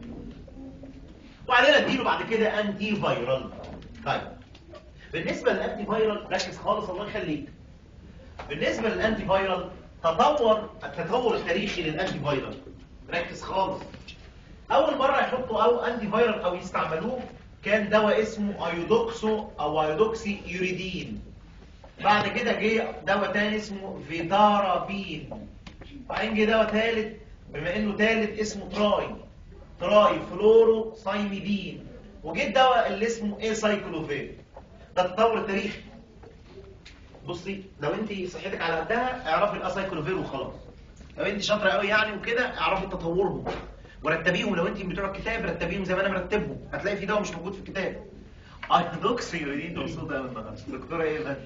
وبعدين اديله بعد كده انتي فيرال. طيب بالنسبه للانتي فيرال ركز خالص الله يخليك. بالنسبه للانتي فيرال التطور التاريخي للانتي فيرال، ركز خالص. اول مره يحطوا او انتي فيرال او يستعملوه كان دواء اسمه ايودوكسو او ايودوكسي يوريدين. بعد كده جه دواء تاني اسمه فيدارابين. بعدين جه دواء ثالث، بما انه ثالث اسمه تراي فلورو سايميدين. وجه الدواء اللي اسمه سايكلوفير. ده التطور التاريخي. بصي، لو انت صحتك على قدها اعرفي الاسايكلوفير وخلاص. لو انت شاطره قوي يعني وكده اعرفي تطورهم ورتبيهم. لو انت بتوع الكتاب رتبيهم زي ما انا مرتبهم. هتلاقي في دواء مش موجود في الكتاب. ايودوكسيوريدين. مبسوطه قوي النهارده. دكتوره ايه بقى؟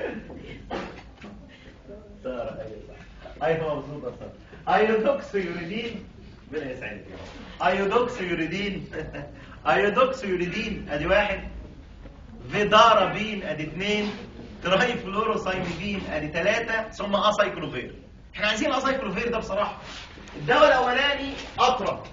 ساره. ايوه مبسوطه ساره. ايودوكسيوريدين. ربنا يسعدك. ايودوكسيوريدين ادي واحد، فيدارابين ادي اثنين، تراي فلوروسايميدين ادي ثلاثه، ثم اسايكلوفير. احنا عايزين اسايكلوفير ده بصراحه. الدواء الاولاني اطرى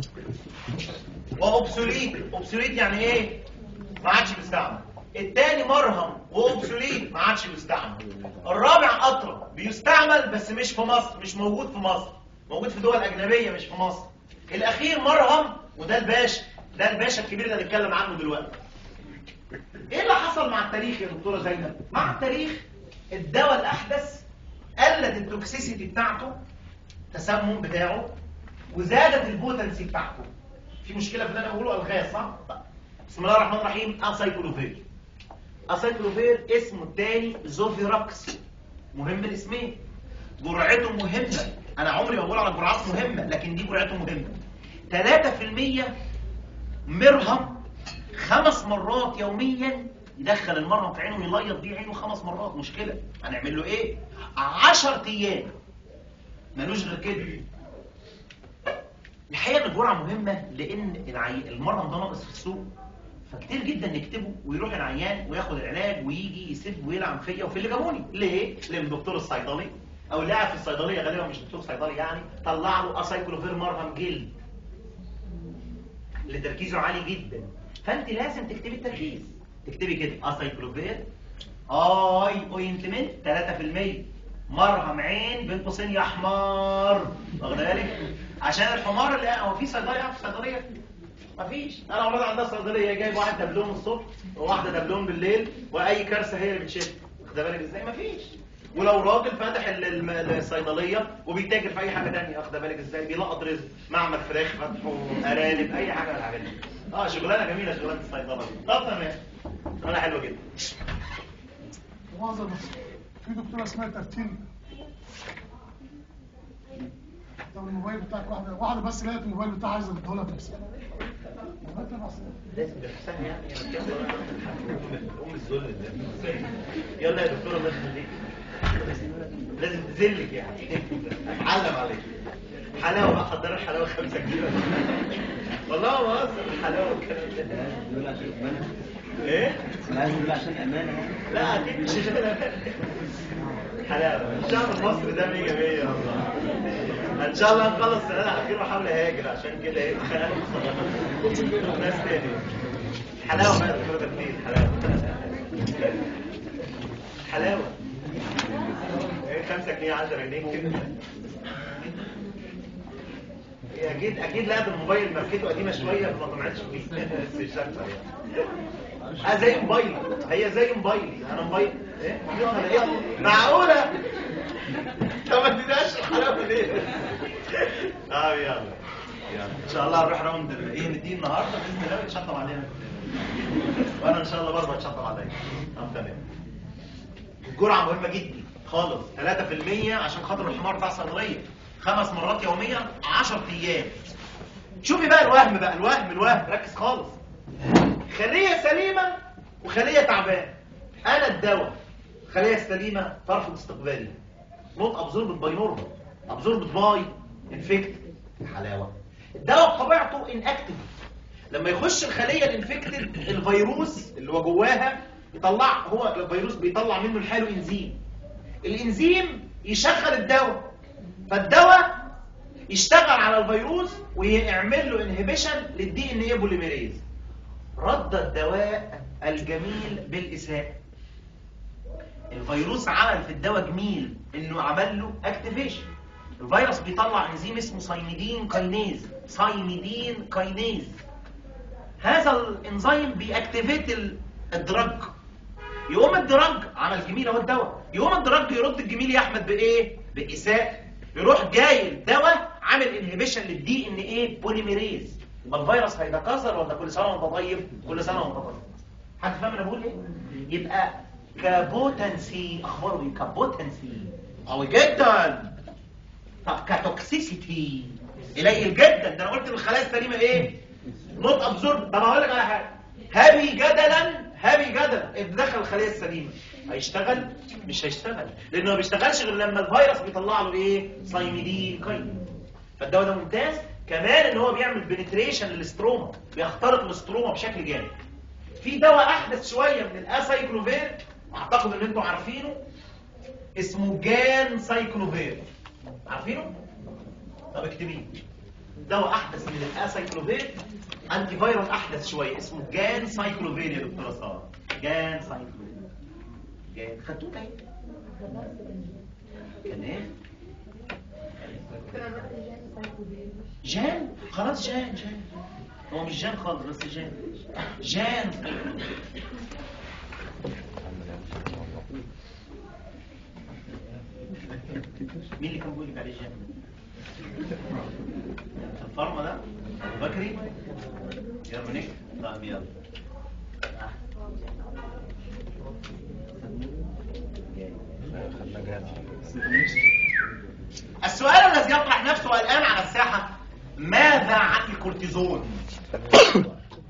واوبسوليت يعني ايه؟ ما عادش بيستعمل. الثاني مرهم واوبسوليت ما عادش بيستعمل. الرابع اطرى بيستعمل بس مش في مصر، مش موجود في مصر، موجود في دول اجنبيه مش في مصر. الاخير مرهم، وده الباشا الكبير اللي هنتكلم عنه دلوقتي. ايه اللي حصل مع التاريخ يا دكتوره زينب؟ مع التاريخ الدواء الاحدث قلت التوكسيسيتي بتاعته، التسمم بتاعه، وزادت البوتنسي بتاعته. في مشكله في اللي انا بقوله؟ الغاز صح؟ بسم الله الرحمن الرحيم. اسايكلوفير اسمه الثاني زوفيراكس. مهم الاسمين، جرعته مهمه. انا عمري ما بقول على جرعات مهمه، لكن دي جرعته مهمه. 3% مرهم 5 مرات يوميا، يدخل المرهم في عينه ويليط بيه عينه 5 مرات، مشكله. هنعمل له ايه؟ 10 ايام ملوش غير كده. الحقيقه ان الجرعه مهمه لان المرهم ده ناقص في السوق، فكتير جدا نكتبه ويروح العيان وياخد العلاج ويجي يسب ويلعن فيا وفي اللي جابوني. ليه؟ لان الدكتور الصيدلي او اللي قاعد في الصيدليه غالبا مش دكتور صيدلي يعني، طلع له اسايكلوفير مرهم جلد اللي تركيزه عالي جدا. فانت لازم تكتبي التركيز، تكتبي كده اسايكلوفير اي اوينتمنت 3%، مرهم عين بين قوسين يا حمار، واخد بالك؟ عشان الحمار اللي هو في صيدليه قاعد في الصيدليه مفيش. انا عمري عندها صيدليه جايب واحد دبلون الصبح وواحده دبلون بالليل، واي كارثه هي اللي بتشد، واخد بالك ازاي؟ مفيش. ولو راجل فاتح الصيدليه وبيتاجر في اي حاجه ثانيه، واخد بالك ازاي؟ بيلقط رزق، معمل فراخ فاتحه، ارانب، اي حاجه من الحاجات دي. شغلانه جميله شغلانه الصيدله دي. طب تمام، شغلانه حلوه جدا. معظم في دكتوره اسمها ترتين. طب الموبايل بتاعك واحده بس لقيت الموبايل بتاعها عايزه اديهولها بنفسها. لازم بنفسها يعني ام الذل ده. يلا يا دكتوره الله يخليك، لازم تذلك يعني، اتعلم عليك. حلاوه بقى، حضر الحلاوه 5 كيلو والله ما بهزر. الحلاوه والكلام ده ايه؟ لازم عشان امانه. لا اكيد مش عشان امانه. حلاوه. الشعب المصري ده 100 100 والله. ان شاء الله نخلص السنه الاخيره واحاول اهاجر، عشان كده ايه اتخانقوا ناس تاني. حلاوه بقى دكتور كتير. حلاوه ايه 5 جنيه 10 جنيه كده. اكيد لقيت الموبايل ماركته قديمه شويه فما طمعتش فيه. بس الشكل يعني زي موبايلي، هي زي موبايلي. انا موبايل ايه معقوله؟ طب ما تديهاش الحلاوه دي. يلا ان شاء الله هنروح راوند ايه ندي النهارده باذن الله ويتشطب علينا، وانا ان شاء الله برضه هتشطب عليا. تمام. الجرعه مهمه جدا خالص، 3% عشان خاطر الحمار بتاع الصيدليه، 5 مرات يوميا 10 ايام. شوفي بقى الوهم بقى، الوهم ركز خالص. خليه سليمه وخليه تعبانه. انا الدواء خليه سليمه ترفض استقبالي، نوت ابزوربد باي نورمال، ابزوربد باي انفكت. حلاوه. الدواء بطبيعته انكتيف، لما يخش الخليه الانفكتد الفيروس اللي هو جواها يطلع، هو الفيروس بيطلع منه الحالو انزيم، الانزيم يشغل الدواء، فالدواء يشتغل على الفيروس ويعمل له انهبيشن للدي ان اي بوليميريز. رد الدواء الجميل بالاساءه. الفيروس عمل في الدواء جميل انه عمل له اكتيفيشن. الفيروس بيطلع انزيم اسمه سايميدين كاينيز. هذا الانزيم بيأكتيفيت الدرج. يقوم الدرج عمل جميل اهو الدواء، يقوم الدرج يرد الجميل يا احمد بايه؟ باساءه. يروح جاي الدواء عامل انهبيشن للدي ان ايه بوليميريز. يبقى الفيروس هيتكاثر ولا كل سنه وانت طيب؟ كل سنه وانت طيب. حد فاهم انا بقول ايه؟ يبقى كبوتنسي، اخباره ايه؟ كبوتنسي قوي جدا. طب كتوكسيسيتي قليل جدا. ده انا قلت الخلايا السليمه ايه؟ نوت ابزورب. طب هقول لك على حاجه، هابي جدلا اتدخل الخليه السليمه، هيشتغل؟ مش هيشتغل، لانه ما بيشتغلش غير لما الفيروس بيطلع له ايه؟ سايميدين كاينيز. فالدواء ده ممتاز كمان ان هو بيعمل بنتريشن للستروما، بيخترق الستروما بشكل جامد. في دواء احدث شويه من الاسايكلوفير، اعتقد ان انتم عارفينه، اسمه جان سايكلوفير. عارفينه؟ طب اكتبيه. دواء احدث من الاسايكلوفير، انتي فيروس احدث شويه، اسمه جان سايكلوفير يا دكتوره ساره. جان سايكلوفير. جان خدتوه ايه؟ كان ايه؟ جان؟ خلاص جان هو مش جان خالص، بس جان مين اللي كان بيقول لك عليه جان؟ الفارما ده؟ ابو بكري؟ يا منك؟ طيب يلا. السؤال الذي يطرح نفسه الآن على الساحة، ماذا عن الكورتيزون؟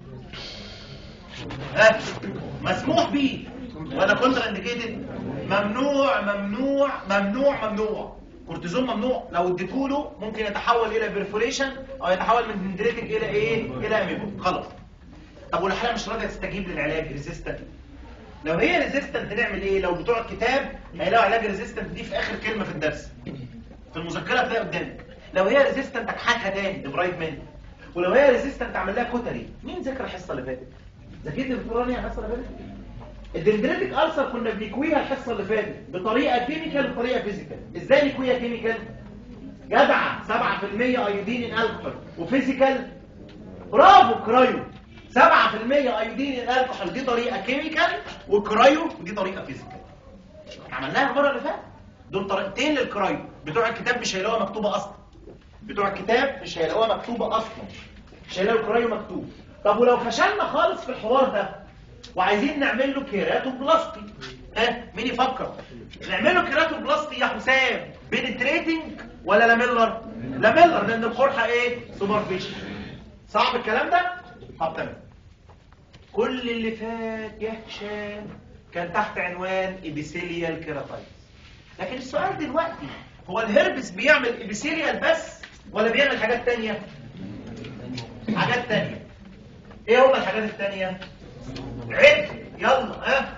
مسموح بيه ولا كونتر انديكيتد؟ ممنوع ممنوع ممنوع ممنوع. كورتيزون ممنوع، لو اديتوله ممكن يتحول الى بيرفوريشن او يتحول من دندريتك الى ايه؟ الى اميبو. خلاص. طب والحاله مش راضيه تستجيب للعلاج، ريزيستنت. لو هي ريزيستنت نعمل ايه؟ لو بتوع الكتاب هيلاقوا علاج ريزيستنت دي في اخر كلمه في الدرس، في المذكره تلاقي قدامك. لو هي ريزيستنت اكحتها تاني دبرايت مني، ولو هي ريزيستنت اعمل لها كوتري. مين ذاكر الحصه اللي فاتت؟ ذاكرت الفلانيه الحصه اللي فاتت؟ الدندريتك ألسر كنا بنكويها الحصه اللي فاتت بطريقه كيميكال وطريقه فيزيكال. ازاي نكويها كيميكال؟ جدعه 7% ايودين ان الكحول، وفيزيكال برافو كرايو 7% ايودين ان الكحول، دي طريقه كيميكال، وكرايو دي طريقه فيزيكال. عملناها المره اللي فاتت. دول طريقتين للكرايو، بتوع الكتاب مش هيلاقوها مكتوبه اصلا. بتوع الكتاب مش هيلاقوها مكتوبه اصلا، مش هيلاقوا الكرايو مكتوب. طب ولو فشلنا خالص في الحوار ده وعايزين نعمل له كيراتوبلاستي، مين يفكر؟ نعمل له كيراتوبلاستي يا حسام بنتريتنج ولا لاميلر؟ لاميلر، لان القرحه ايه؟ سوبرفيشن. صعب الكلام ده؟ طب تمام. كل اللي فات يا هشام كان تحت عنوان ابيثيليال كيراتايتس. لكن السؤال دلوقتي هو الهربس بيعمل ابيثيليال بس ولا بيعمل حاجات تانية؟ حاجات تانية. ايه هما الحاجات التانية؟ عد يلا.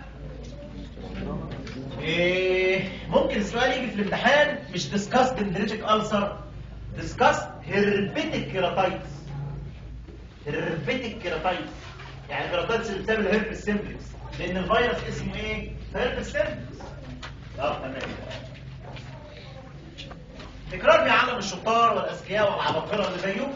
ايه ممكن السؤال يجي في الامتحان مش ديسكاس دندريتك ألسر، ديسكاس هربتك كيراتايتس. هربتك كيراتايتس يعني كيراتايتس اللي بسبب الهربس سيمبلكس، لان الفيروس اسمه ايه؟ هربس سيمبلكس. تمام. تكرار بيعلم الشطار والاذكياء والعباقرة اللي زيه.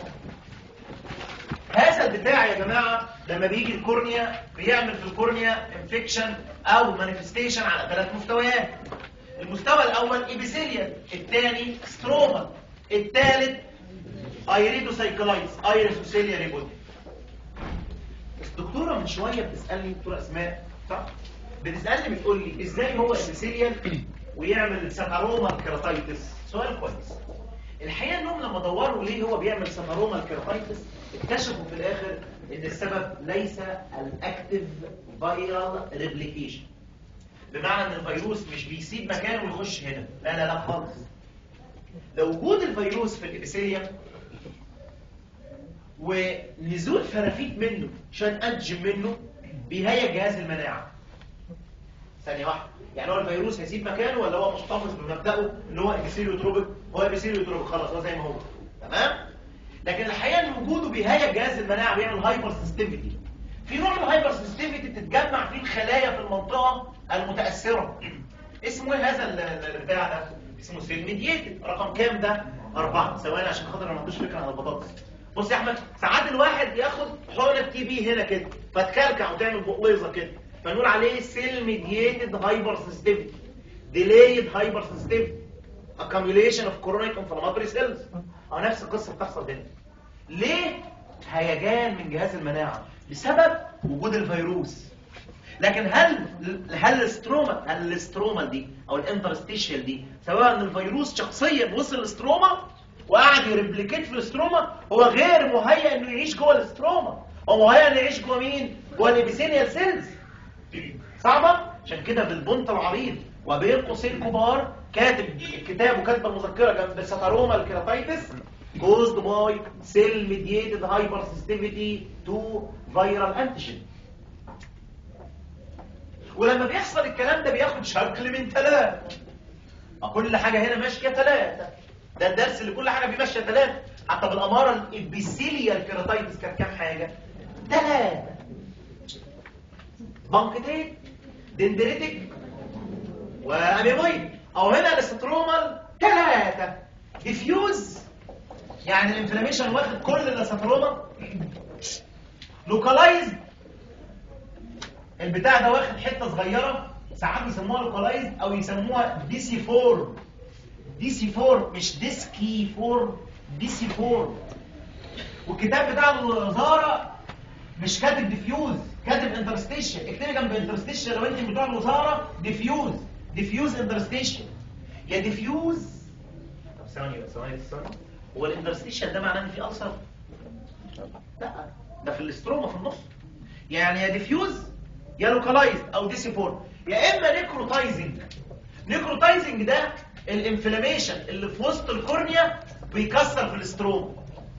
هذا البتاع يا جماعه لما بيجي الكورنيا بيعمل في الكورنيا انفكشن او مانيفستيشن على 3 مستويات. المستوى الاول ايبيثيليال، الثاني ستروما، الثالث ايريدوسايكلايتس ايريسوسيليا ريبودي. الدكتوره من شويه بتسالني، دكتوره اسماء صح؟ بتسالني بتقول لي ازاي هو ايبيثيليال ويعمل ساناروما كيراتايتس؟ سؤال كويس. الحقيقه انهم لما دوروا ليه هو بيعمل ساناروما كيراتايتس اكتشفوا في الاخر ان السبب ليس الاكتيف فيرال ريبليكيشن، بمعنى ان الفيروس مش بيسيب مكانه ويخش هنا، لا لا لا خالص. لو وجود الفيروس في الابيثيليوم ونزول فرافيت منه عشان انجم منه بيهيج جهاز المناعه. ثانيه واحده، يعني هو الفيروس هيسيب مكانه ولا هو محتفظ بمبدأه ان هو ابيثيليوتروبيك؟ هو ابيثيليوتروبيك خلاص، هو زي ما هو تمام. لكن الحقيقه ان وجوده بيهيج جهاز المناعه ويعمل هايبر سنسيتيفيتي. في نوع من الهايبر سنسيتيفيتي تتجمع فيه الخلايا في المنطقه المتاثره. اسمه ايه هذا البتاع ده؟ اسمه سيل ميدييتد. رقم كام ده؟ 4. ثواني عشان خاطر ما عندوش فكره عن البطاطس. بص يا احمد، ساعات الواحد ياخد حقنه تي بي هنا كده فتكلكع وتعمل بقليظه كده، فنقول عليه سيل ميدييتد هايبر سنسيتيفيتي، ديلايد هايبر سنسيتيفيتي، accumulation of chronic inflammatory cells. نفس القصه بتحصل هنا. ليه؟ هيجان من جهاز المناعه بسبب وجود الفيروس. لكن هل الستروما دي او الانترستيشيال دي سواء ان الفيروس شخصيا وصل للستروما وقعد يريبليكيت في الستروما، هو غير مهيئ انه يعيش جوه الستروما، هو مهيئ انه يعيش جوه مين؟ جوه الابيثيليال سيلز. صعبه. عشان كده بالبنط العريض وبين قوسين كبار كاتب الكتاب وكاتب المذكره جنب ساناروما الكيراتايتس caused by cell mediated hypersensitivity to viral antigen. ولما بيحصل الكلام ده بياخد شكل من 3. كل حاجه هنا ماشيه 3. ده الدرس اللي كل حاجه فيه ماشيه 3. حتى بالاماره الابيثيليال كيراتايتس كانت كام حاجه؟ 3. بانكتيت، دندريتك، واميبويد. او هنا الاسترومال 3. ديفيوز يعني الانفلاميشن واخد كل الاستروما. لوكالايزد البتاع ده واخد حته صغيره، ساعات يسموها لوكالايزد او يسموها ديسي فور. ديسي فور مش ديسكي فور، ديسي فور. والكتاب بتاع الوزاره مش كاتب ديفيوز، كاتب انترستيشن. اكتبي جنب انترستيشن لو انت بتوع الوزاره ديفيوز، ديفيوز انترستيشن يا ديفيوز. طب ثواني هو الانترستيشن ده معناه ان في ألسر؟ لا، ده في الاستروما في النص. يعني يا ديفيوز يا لوكالايزد او ديسيفورم، يا اما نيكروتايزنج. نيكروتايزنج ده الانفلاميشن اللي في وسط الكورنيا بيكسر في الاستروما.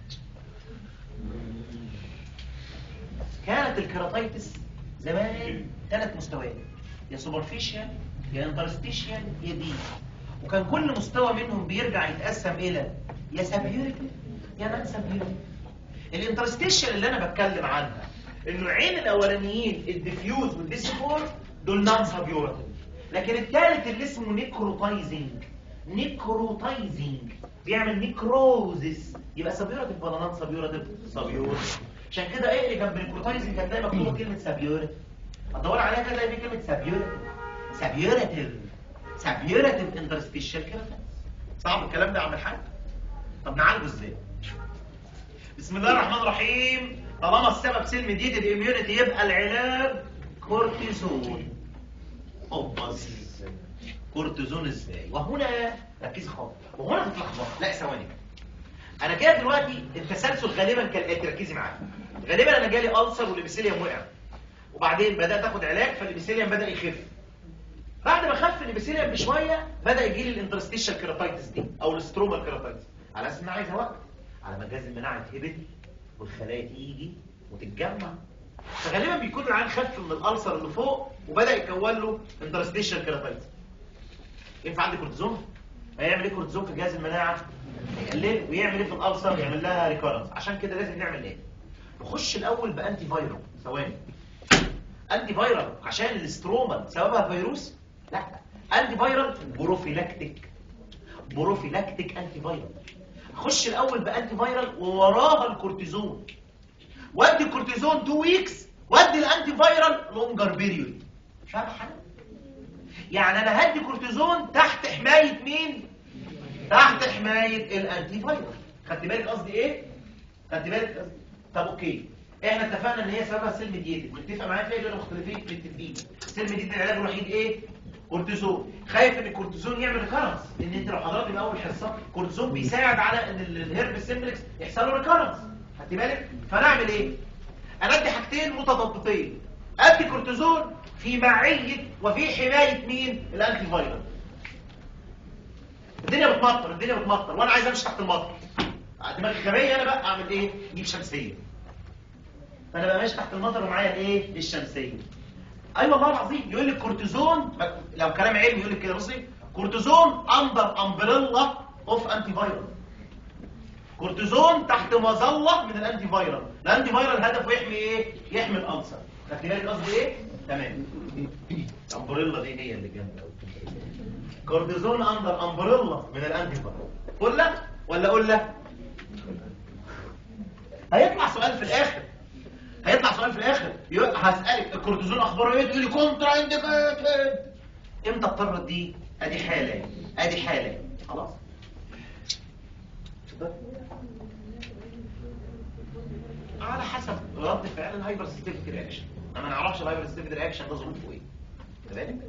كانت الكيراتايتس زمان 3 مستويات، يا سوبرفيشال يا انترستيشال يا دي، وكان كل مستوى منهم بيرجع يتقسم الى يا سابيوريتيف يا نان سابيوريتيف. الانترستيشال اللي انا بتكلم عنها النوعين الاولانيين الديفيوز والديسيفور دول نان سابيوريتيف، لكن الثالث اللي اسمه نيكروتايزنج، نيكروتايزنج بيعمل نيكروزيس، يبقى سابيوريتيف ولا نان سابيوريتيف؟ سابيوريتيف. عشان كده اقري جنب النيكروتايزنج هتلاقي مكتوبه كلمه سابيوريتيف، هتدور عليها كده تلاقي كلمه سابيوريتيف. سابيوريتيف سابيوريتيف انترستيشال كده. صعب الكلام ده يا عم الحاج؟ طب نعالجه ازاي؟ بسم الله الرحمن الرحيم. طالما السبب سيل ميديتد اميونيتي يبقى العلاج كورتيزون. بس كورتيزون ازاي؟ وهنا ركزي خالص، وهنا تتلخبط. لا ثواني، انا كده دلوقتي التسلسل غالبا كالاتي، ركزي معايا. غالبا انا جالي ألسر والإبيثيليوم وقع، وبعدين بدات اخد علاج فالإبيثيليوم بدا يخف. بعد ما خف الإبيثيليوم بشويه بدا يجي لي الانترستيشال كيراتايتس دي او السترومال كيراتايتس، على اساس ان انا عايز وقت على ما جهاز المناعه يتهبل والخلايا تيجي وتتجمع. فغالبا بيكون العيان خف من الألسر اللي فوق وبدا يكون له انترستيشال كيراتايتس. ينفع عندي كورتيزون؟ هيعمل ايه كورتيزون في جهاز المناعه؟ يقلل. ويعمل ايه في الألسر؟ يعمل لها ريكارنس. عشان كده لازم نعمل ايه؟ نخش الاول بانتي فايرال. ثواني، انتي فايرال عشان الاستروما سببها فيروس؟ لا، انتي فايرال بروفيلاكتيك. بروفيلاكتيك انتي فايرال. اخش الاول بانتي فايرال ووراها الكورتيزون، وادي الكورتيزون 2 ويكس، وادي الانتي فايرال لونجر بيريود. فاهم حاجه؟ يعني انا هدي كورتيزون تحت حمايه مين؟ تحت حمايه الانتي فايرال. خدت بالك قصدي ايه؟ خدت بالك قصدي؟ طب اوكي، احنا اتفقنا ان هي سببها سيل ميديتد، متفق معايا فيها ولا مختلفين؟ متفقين. سيل ميديتد العلاج الوحيد ايه؟ كورتيزون. خايف ان الكورتيزون يعمل ريكارنس، لان انت لو حضرتك من اول حصه الكورتيزون بيساعد على ان الهرب سيمبلكس يحصل له ريكارنس. خدت بالك؟ فنعمل ايه؟ انا ادي حاجتين متضادتين، ادي كورتيزون في معيه وفي حمايه مين؟ الانتي فايرال. الدنيا بتمطر، الدنيا بتمطر وانا عايز امشي تحت المطر. دماغي غبيه، انا بقى اعمل ايه؟ اجيب شمسيه. فانا بقى ماشي تحت المطر ومعايا الايه؟ الشمسيه. ايوه والله العظيم. يقول لك كورتيزون، لو كلام علمي يقول لك كده، بصي، كورتيزون اندر امبريلا اوف انتي فايرال. كورتيزون تحت مظله من الانتي فايرال. الانتي فايرال هدفه يحمي ايه؟ يحمي الالسر. خدت بالك قصدي ايه؟ تمام. الامبريلا دي هي اللي جامده قوي. كورتيزون اندر امبريلا من الانتي فايرال. قول لك ولا اقول لك؟ هيطلع سؤال في الاخر، هيطلع سؤال في الاخر. هسألك الكورتيزون اخباره ايه؟ تقولي كونترا انديكيتد. امتى اضطر دي؟ ادي حاله، ادي حاله. خلاص. على حسب رد فعل الهايبر سنسيتيفيتي رياكشن. انا ما نعرفش الهايبر سنسيتيفيتي رياكشن ده ظروفه ايه. تمام؟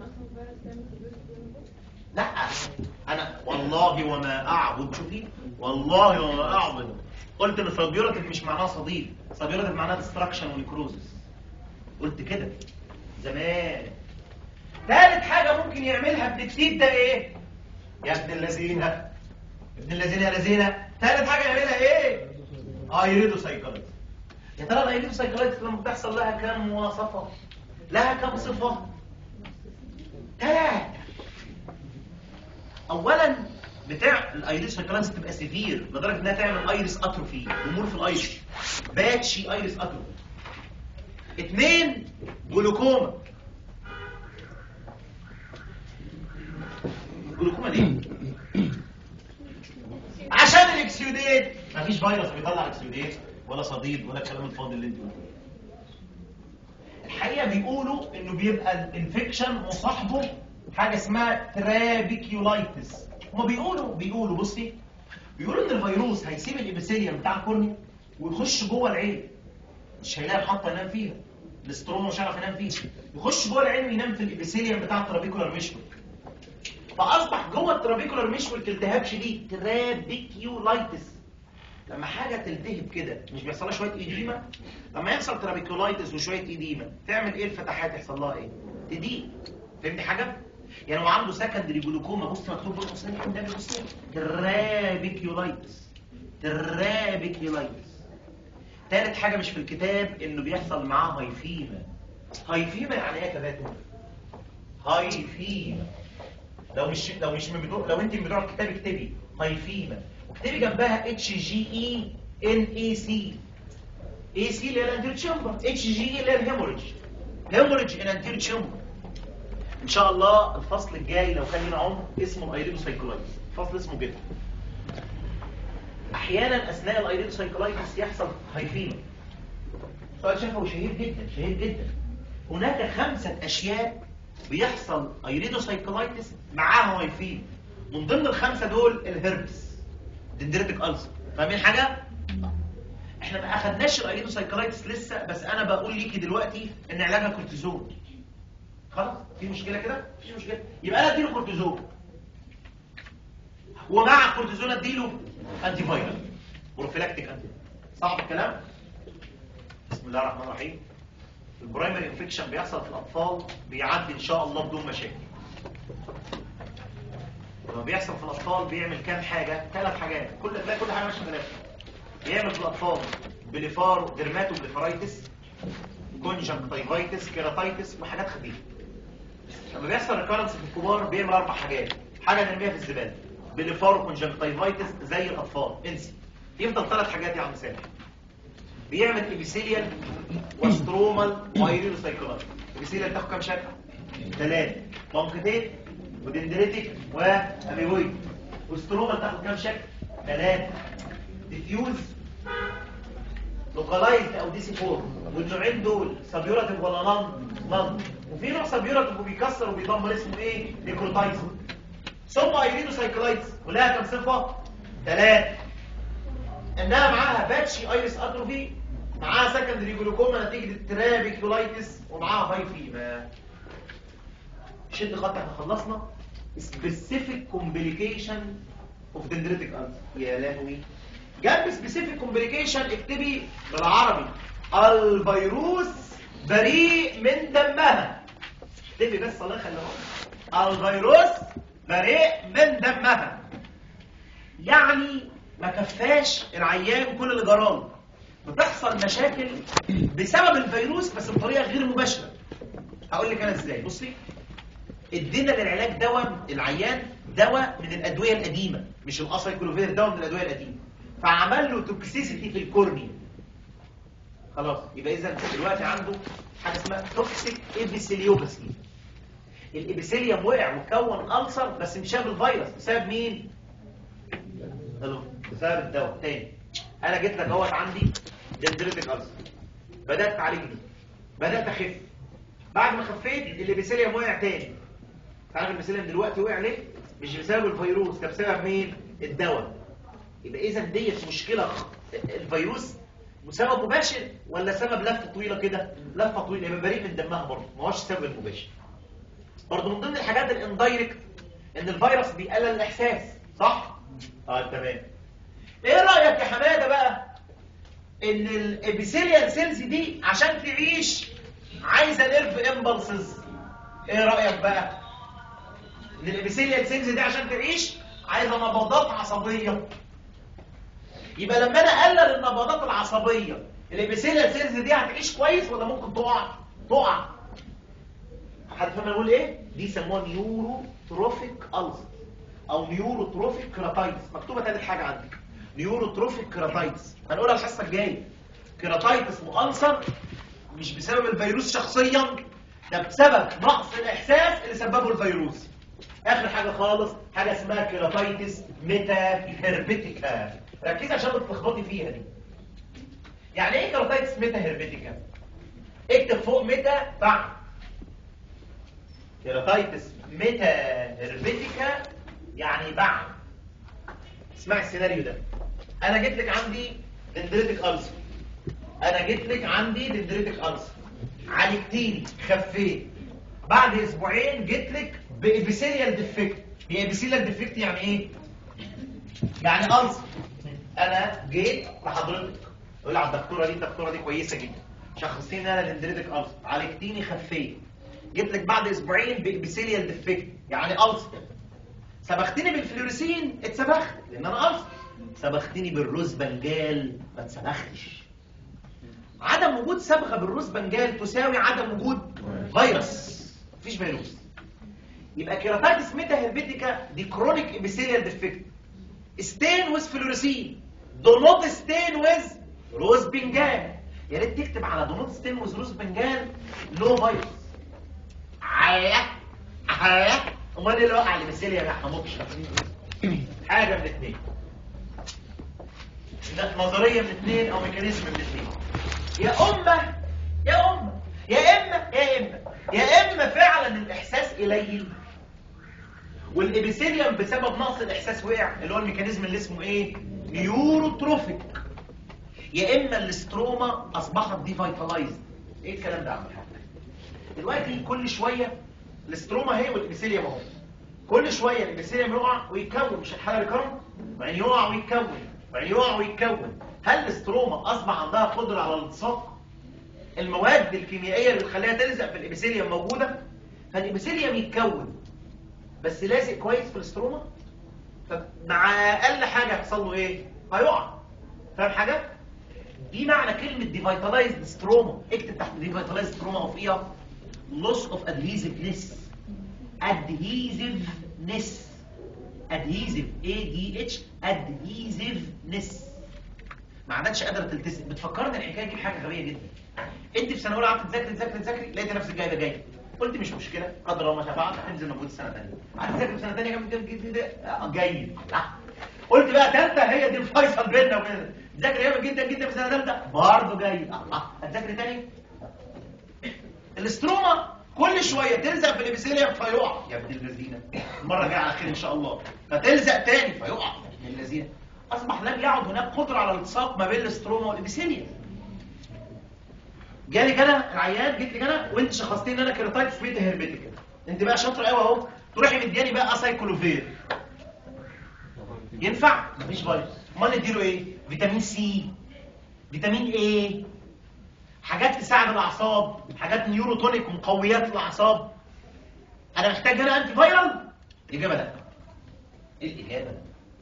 لا، انا والله وما اعبد، شوفي، والله وما اعبد قلت ان سابيوريتيف مش معناها صديد، سابيوريتيف معناها ديستراكشن ونيكروزس. قلت كده زمان. ثالث حاجه ممكن يعملها البتيت ده ايه؟ يا ابن اللذينه، ابن اللذينه يا لذينه. ثالث حاجه يعملها ايه؟ ايريدو سايكلايتس. يا ترى الايريدو سايكلايتس لما بتحصل لها كام مواصفه؟ لها كام صفه؟ 3. اولا بتاع الايريس سايكلايتس تبقى سيفير لدرجه انها تعمل ايريس اتروفي، امور في الايريس، باتشي ايريس اتروفي. 2 جلوكوما. جلوكوما ليه؟ عشان الاكسيوديت. مفيش فيروس بيطلع اكسيوديت ولا صديد ولا الكلام الفاضي اللي انت قلته. الحقيقه بيقولوا انه بيبقى الانفكشن مصاحبه حاجه اسمها ترابيكيولايتس. هما بيقولوا بصي، بيقولوا ان الفيروس هيسيب الابيثيليوم بتاع الكورنيا ويخش جوه العين، مش هيلاقي حته ينام فيها، الاستروما مش هيعرف ينام فيها، يخش جوه العين وينام في الابيثيليوم بتاع الترابيكولار ميشوك. فاصبح جوه الترابيكولار ميشوك التهاب شديد، ترابيكيولايتس. لما حاجه تلتهب كده مش بيحصل لها شويه ايديما؟ لما يحصل ترابيكولايتس وشويه ايديما تعمل ايه الفتحات؟ يحصل لها ايه؟ تضيق. فهمتي حاجه؟ يعني هو عنده سكندري جلوكوما، بص مكتوب بين قوسين قدام القوسين ترابيكولايتس. ترابيكولايتس. ثالث حاجه مش في الكتاب انه بيحصل معاه هايفيما. هايفيما يعني ايه يا كباتن؟ هايفيما. لو انت من بتوع الكتاب اكتبي هايفيما واكتبي جنبها HGENAC. AC اللي هي الانتير تشامبر، HGE اللي هي الهيموريج. هيموريج ان انتير تشامبر. ان شاء الله الفصل الجاي لو كان لنا عمر اسمه الايريدوسايكولايتس، فصل اسمه كده. احيانا اثناء الايريدوسايكولايتس يحصل هايفيما. سؤال شفوي شهير جدا شهير جدا. هناك 5 اشياء بيحصل ايريدوسايكولايتس معاها هايفيما. من ضمن ال5 دول الهربس، دندريتك ألسر. فاهمين حاجه؟ احنا ما اخدناش الايريدوسايكولايتس لسه، بس انا بقول ليكي دلوقتي ان علاجها كورتيزون. خلاص؟ في مشكله كده؟ مفيش مشكله. يبقى انا اديله كورتيزون ومع الكورتيزون اديله انتي فايرال بروفيلاكتيك انتي. صعب الكلام؟ بسم الله الرحمن الرحيم. البرايمري انفكشن بيحصل في الاطفال بيعدي ان شاء الله بدون مشاكل. لما بيحصل في الاطفال بيعمل كام حاجه؟ 3 حاجات. كل حاجه ماشيه 3. بيعمل في الاطفال بليفارو ديرماتو بليفرايتس، كونجكتيفايتس، كيراتايتس، وحاجات خفيفه. لما بيحصل ريكارنس في الكبار بيعمل 4 حاجات. حاجه نرميها في الزباله، بليفارو كونجكتيفايتس زي الاطفال انسي. يفضل 3 حاجات يا عم سامح. بيعمل ابيثيليال وسترومال وايريدوسايكولايتس. ابيثيليال تاخد كام شكل؟ 3، بانكتين ودندريتك واميبويد. وسترومال تاخد كام شكل؟ 3، ديفيوز لوكالايزد او دي سي 4. والنوعين دول سابيوراتيف ولا نون؟ وفي نوع سابيوراتيف وبيكسر وبيدمر اسمه ايه؟ نيكروتايزر. ثم ايريدوسايكولايتس ولها كام صفه؟ 3. انها معاها باتشي ايريس اتروفي، معاها سكندري جلوكوما نتيجه الترابيكولايتس، ومعاها هايفيما. شد خط احنا خلصنا. سبيسيفيك كومبليكيشن اوف دندريتك ألسر. يا لهوي. جنب سبيسيفيك كومبليكيشن اكتبي بالعربي الفيروس بريء من دمها. اكتبي بس الله يخليهم. الفيروس بريء من دمها. يعني ما كفاش العيان كل اللي جراله. بتحصل مشاكل بسبب الفيروس بس بطريقه غير مباشره. هقول لك انا ازاي. بصي، ادينا للعلاج دواء العيان، دواء من الادويه القديمه، مش الاسايكلوفير، دواء من الادويه القديمه، فعمل له توكسيسيتي في الكورنيا. خلاص، يبقى اذا دلوقتي عنده حاجه اسمها توكسيك ايبيثيليوباثي. الابيثيليوم وقع وكون ألسر بس مش بسبب الفيروس. بسبب مين؟ بسبب الدواء. تاني، انا جيت لك اهوت عندي دندريتك ألسر، بدات تعالجني، بدات اخف. بعد ما خفيت الابيثيليوم وقع تاني. تعرف الابيثيليوم دلوقتي وقع ليه؟ مش بسبب الفيروس، ده بسبب مين؟ الدواء. يبقى اذا ديت مشكله. الفيروس سبب مباشر ولا سبب لفه طويله كده؟ لفه طويله، يبقى بريء من دمها برضه، ما هوش السبب المباشر. برضه من ضمن الحاجات الاندايركت ان الفيروس بيقلل الاحساس، صح؟ تمام. ايه رايك يا حماده بقى ان الابيثيليال سيلز دي عشان تعيش عايزه نيرف امبلسز؟ ايه رايك بقى ان الابيثيليال سيلز دي عشان تعيش عايزه نبضات عصبيه؟ يبقى لما انا اقلل النبضات العصبيه الابيثيليال سيلز دي هتعيش كويس ولا ممكن تقع؟ حد فاهم انا بقول ايه؟ دي يسموها نيوروتروفيك ألسر او نيوروتروفيك كيراتايتس. مكتوبه ثالث حاجه عندك، نيوروتروفيك كيراتايتس. هنقولها الحصه الجايه. كيراتايتس وألسر مش بسبب الفيروس شخصيا، ده بسبب نقص الاحساس اللي سببه الفيروس. اخر حاجه خالص حاجه اسمها كيراتايتس ميتا هيربيتيكا. ركزي عشان تتلخبطي فيها دي. يعني ايه كيراتايتس ميتا هيربيتيكا؟ اكتب فوق ميتا بعد. كيراتايتس ميتا هيربيتيكا يعني بعد. اسمعي السيناريو ده. انا جيت لك عندي دندريتك ألسر، عالجتيني، خفيت. بعد اسبوعين جيت لك بإبيثيليال ديفكت. هي إبيثيليال ديفكت يعني ايه؟ يعني ألسر. انا جيت لحضرتك تقول لي على الدكتوره دي كويسه جدا، شخصتيني انا الاندريتك ألسر، عالجتيني خفيت، جيت لك بعد اسبوعين بإبيثيليال ديفكت يعني ألسر، سبختني بالفلوريسين اتسبخت لان انا ألسر، سبختني بالروز بنجال ما اتسبختش. عدم وجود صبغه بالروز بنجال تساوي عدم وجود فيروس، مفيش فيروس. يبقى كيراتايتس ميتا هيربيتيكا دي كرونيك إبيثيليال ديفكت. ستين ويز فلوريسين، دو نوت ستين ويز روز بنجال. يا ريت تكتب على دو نوت ستين ويز روز بنجال نو فيروس. امال ايه اللي وقع الإبيثيليا يا حموكش؟ حاجه من الاثنين، نظريه من الاثنين او ميكانيزم من الاثنين، يا اما فعلا الاحساس قليل والإبيثيليوم بسبب نقص الاحساس وقع، اللي هو الميكانيزم اللي اسمه ايه؟ نيوروتروفيك. يا اما الاستروما اصبحت ديفايتالايزد. ايه الكلام ده يا عم الحاج؟ دلوقتي كل شويه الاستروما هي والإبيثيليوم اهو، كل شويه الإبيثيليوم يقع ويتكون، مش الحاله ريكارنت، وبعدين يقع ويتكون، وبعدين يقع ويتكون. هل الاستروما اصبح عندها قدره على الالتصاق؟ المواد الكيميائيه اللي بتخليها تلزق في الإبيثيليوم موجوده، فالإبيثيليوم يتكون بس لازق كويس في الاستروما، فمع اقل حاجه يحصل له ايه؟ هيقع. فاهم حاجه؟ دي معنى كلمه ديفايتالايزد ستروما. اكتب تحت ديفايتالايزد ستروما وفيها loss of adhesiveness. adhesiveness adhesive ADH adhesiveness. ما عادتش قادره تلتزم. بتفكرني الحكايه دي بحاجه غبيه جدا. انت في سنه اولى قعدت تذاكري لقيت نفسك جايه قلت مش مشكله، قدر الله ما شاء فعل، هتنزل مجهود السنه الثانيه. قعدت تذاكر في سنه ثانيه جيد. قلت بقى ثالثه هي دي الفيصل بيننا وبين تذاكر جامد جدا في سنه ثالثه برضه جيد. هتذاكري ثاني؟ الاستروما كل شويه تلزق في الإبيثيليوم فيقع يا ابن اللذينه، المره الجايه على خير ان شاء الله، فتلزق ثاني فيقع يا ابن اللذينه. اصبح لم يعد هناك قدره على الالتصاق ما بين الاستروما والإبيثيليوم. جالي انا العيان، جيت لي انا وانت شخصتني ان انا كيراتايتس ميتا هيربيتيكا، انت بقى شاطر قوي اهو، تروحي مدياني بقى اسايكلوفير. ينفع؟ مفيش فيروس. امال نديله ايه؟ فيتامين سي، فيتامين ايه، حاجات تساعد الاعصاب، حاجات نيوروتونيك ومقويات الاعصاب. انا محتاج هنا انتي فايرال؟ الاجابه لا. ايه الاجابه؟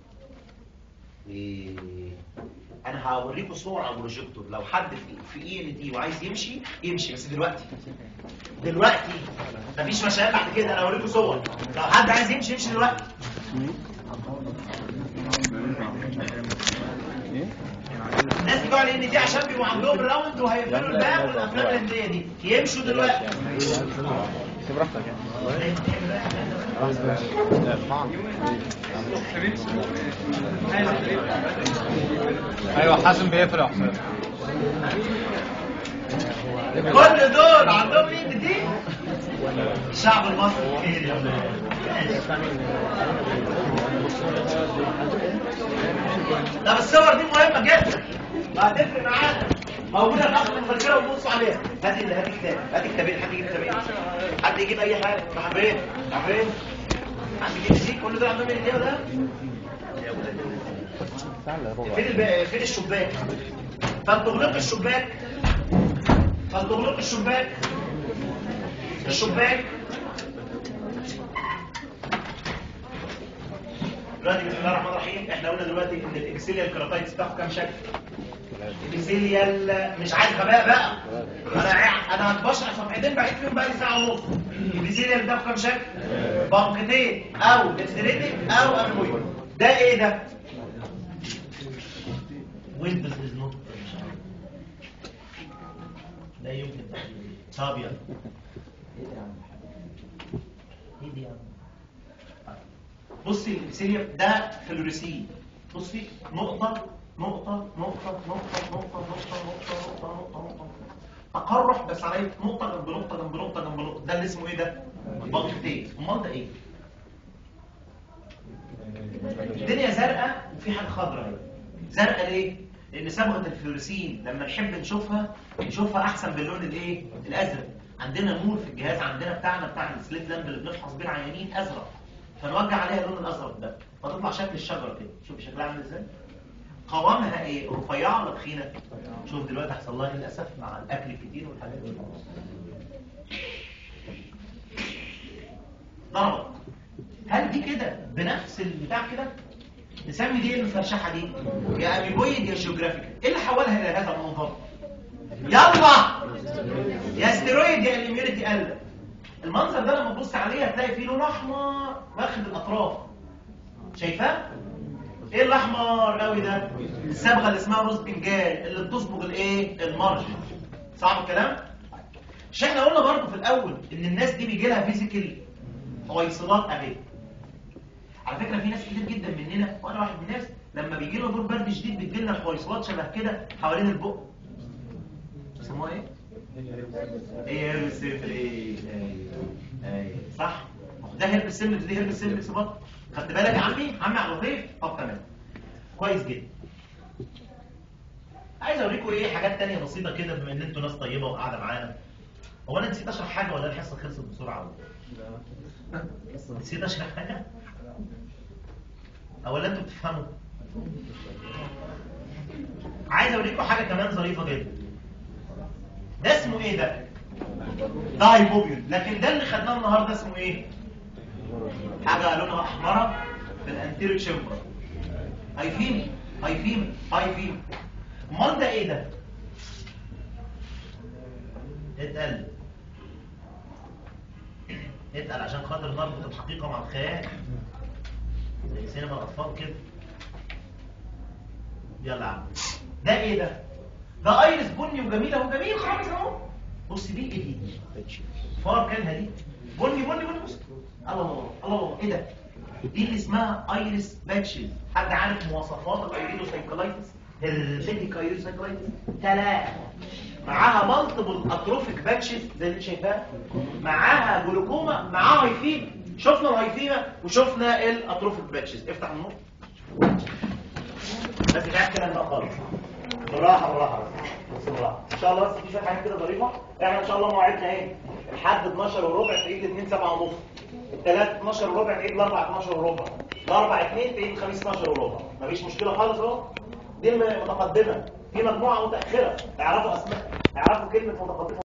انا هوريكم صور على البروجيكتور، لو حد في ENT وعايز يمشي بس دلوقتي مفيش مشاكل بعد كده. انا هوريكم صور، لو حد عايز يمشي دلوقتي. الناس بتوع الENT عشان بيبقوا عندهم راوند وهيقفلوا الباب والافلام الهنديه دي يمشوا دلوقتي. براحتك يعني. ايوه حازم بيقفل يا حسين. كل دول عندهم ENT. الشعب المصري خير يا ولاد. طب الصور دي مهمه جدا وهتفرق معانا، موجوده تحت المذكره وبصوا عليها. هات كتابين، حد يجيب كتابين، حد يجيب اي حاجه. راح فين عندي دي كل ده عندهم ايه ده؟ فين الشباك؟ فلتغلق الشباك دلوقتي. بسم الله الرحمن الرحيم. احنا قلنا دلوقتي ان الإبيثيليال كيراتايتس بتاخد كام شكل؟ الإبيثيليال مش عايز غباء بقى، انا بشرح صفحتين بعيد فيهم بقى لي ساعه ونص. الإبيثيليال بتاخد كام شكل؟ بنقتين او ديستريتيك او امبويد. ده ايه ده؟ ويندوز از نوت لا يمكن صابيه. ايه دي يا عم؟ بصي الإبيثيليوم ده فلوريسين. بصي نقطة تقرح بس عليه نقطة جنب نقطة. ده اللي اسمه ايه ده؟ بنقتين. امال ده ايه؟ الدنيا زرقاء وفي حاجة خضراء اهي. زرقاء ليه؟ لأن صبغة الفلوريسين لما نحب نشوفها أحسن باللون الايه؟ الأزرق. عندنا نور في الجهاز عندنا بتاع السليت لامب اللي بنفحص بيه العيانين أزرق، فنوجه عليها اللون الازرق ده فتطلع شكل الشجره كده. شوف شكلها عامل ازاي. قوامها ايه؟ رفيعه ولا تخينه؟ شوف دلوقتي هيحصل لها للاسف مع الاكل الكتير والحاجات دي. ضربت. هل دي كده بنفس البتاع كده؟ نسمي دي المفرشحه دي يا اميبويد يا جيوغرافيكال. ايه اللي حولها الى هذا المنظر؟ يلا يا ستيرويد يا الاميونيتي قلب. المنظر ده لما تبص عليه هتلاقي فيه لون احمر واخد الاطراف. شايفاه؟ ايه الاحمر قوي ده؟ الصبغه اللي اسمها روز بنجال اللي بتصبغ الايه؟ المارجن. صعب الكلام؟ مش احنا قلنا برضه في الاول ان الناس دي بيجي لها فيزيكال حويصلات اهي. على فكره في ناس كتير جدا مننا وانا واحد من الناس لما بيجي له دور برد شديد بتجي لنا حويصلات شبه كده حوالين البق. بيسموها ايه؟ ايه هربس سيمبلكس. ايوه صح؟ ده هربس سيمبلكس دي هربس سيمبلكس برضه. خدت بالك يا عمي على الرغيف؟ طب تمام كويس جدا. عايز اوريكم ايه حاجات تانية بسيطه كده بما ان انتوا ناس طيبه وقاعده معانا. هو انا نسيت اشرح حاجه ولا الحصه خلصت بسرعه؟ نسيت اشرح حاجه؟ ولا انتوا بتفهموا؟ عايز اوريكم حاجه كمان ظريفه جدا. ده اسمه ايه ده؟ ده هايبوبيون. لكن ده اللي خدناه النهارده اسمه ايه؟ حاجه لونها احمره في الانتيريور تشامبر. هايفيما. امال ده ايه ده؟ اتقل عشان خاطر نربط الحقيقه مع الخيال زي سينما الاطفال كده. يلا يا عم ده ايه ده؟ ده ايرس بني وجميل اهو. جميل خالص اهو. بص دي ايه دي؟ فار كانها دي بني بص. الله ايه ده؟ دي اللي اسمها ايرس باتشز. حد عارف مواصفات الايريدوسايكلايتس؟ الهيربيتيك ايريدوسايكلايتس 3 معاها مالتيبل اتروفيك باتشز زي اللي شايفاها، معاها جلوكوما، معاها هايفيما. شفنا الهايفيما وشفنا الاتروفيك باتشز. افتح النور بس مش عارف كده بقى خالص. بالراحه ان شاء الله. بس في شويه حاجات كده ظريفه. احنا ان شاء الله مواعيدنا ايه؟ الحد 12 وربع تعيد الاثنين 7 ونص، الثلاث 12 وربع تعيد الاربع 12 وربع، الاربع 2 تعيد الخميس 12 وربع. مفيش مشكله خالص اهو. دي متقدمه، في مجموعه متاخره. اعرفوا اسماء، اعرفوا كلمه متقدمه.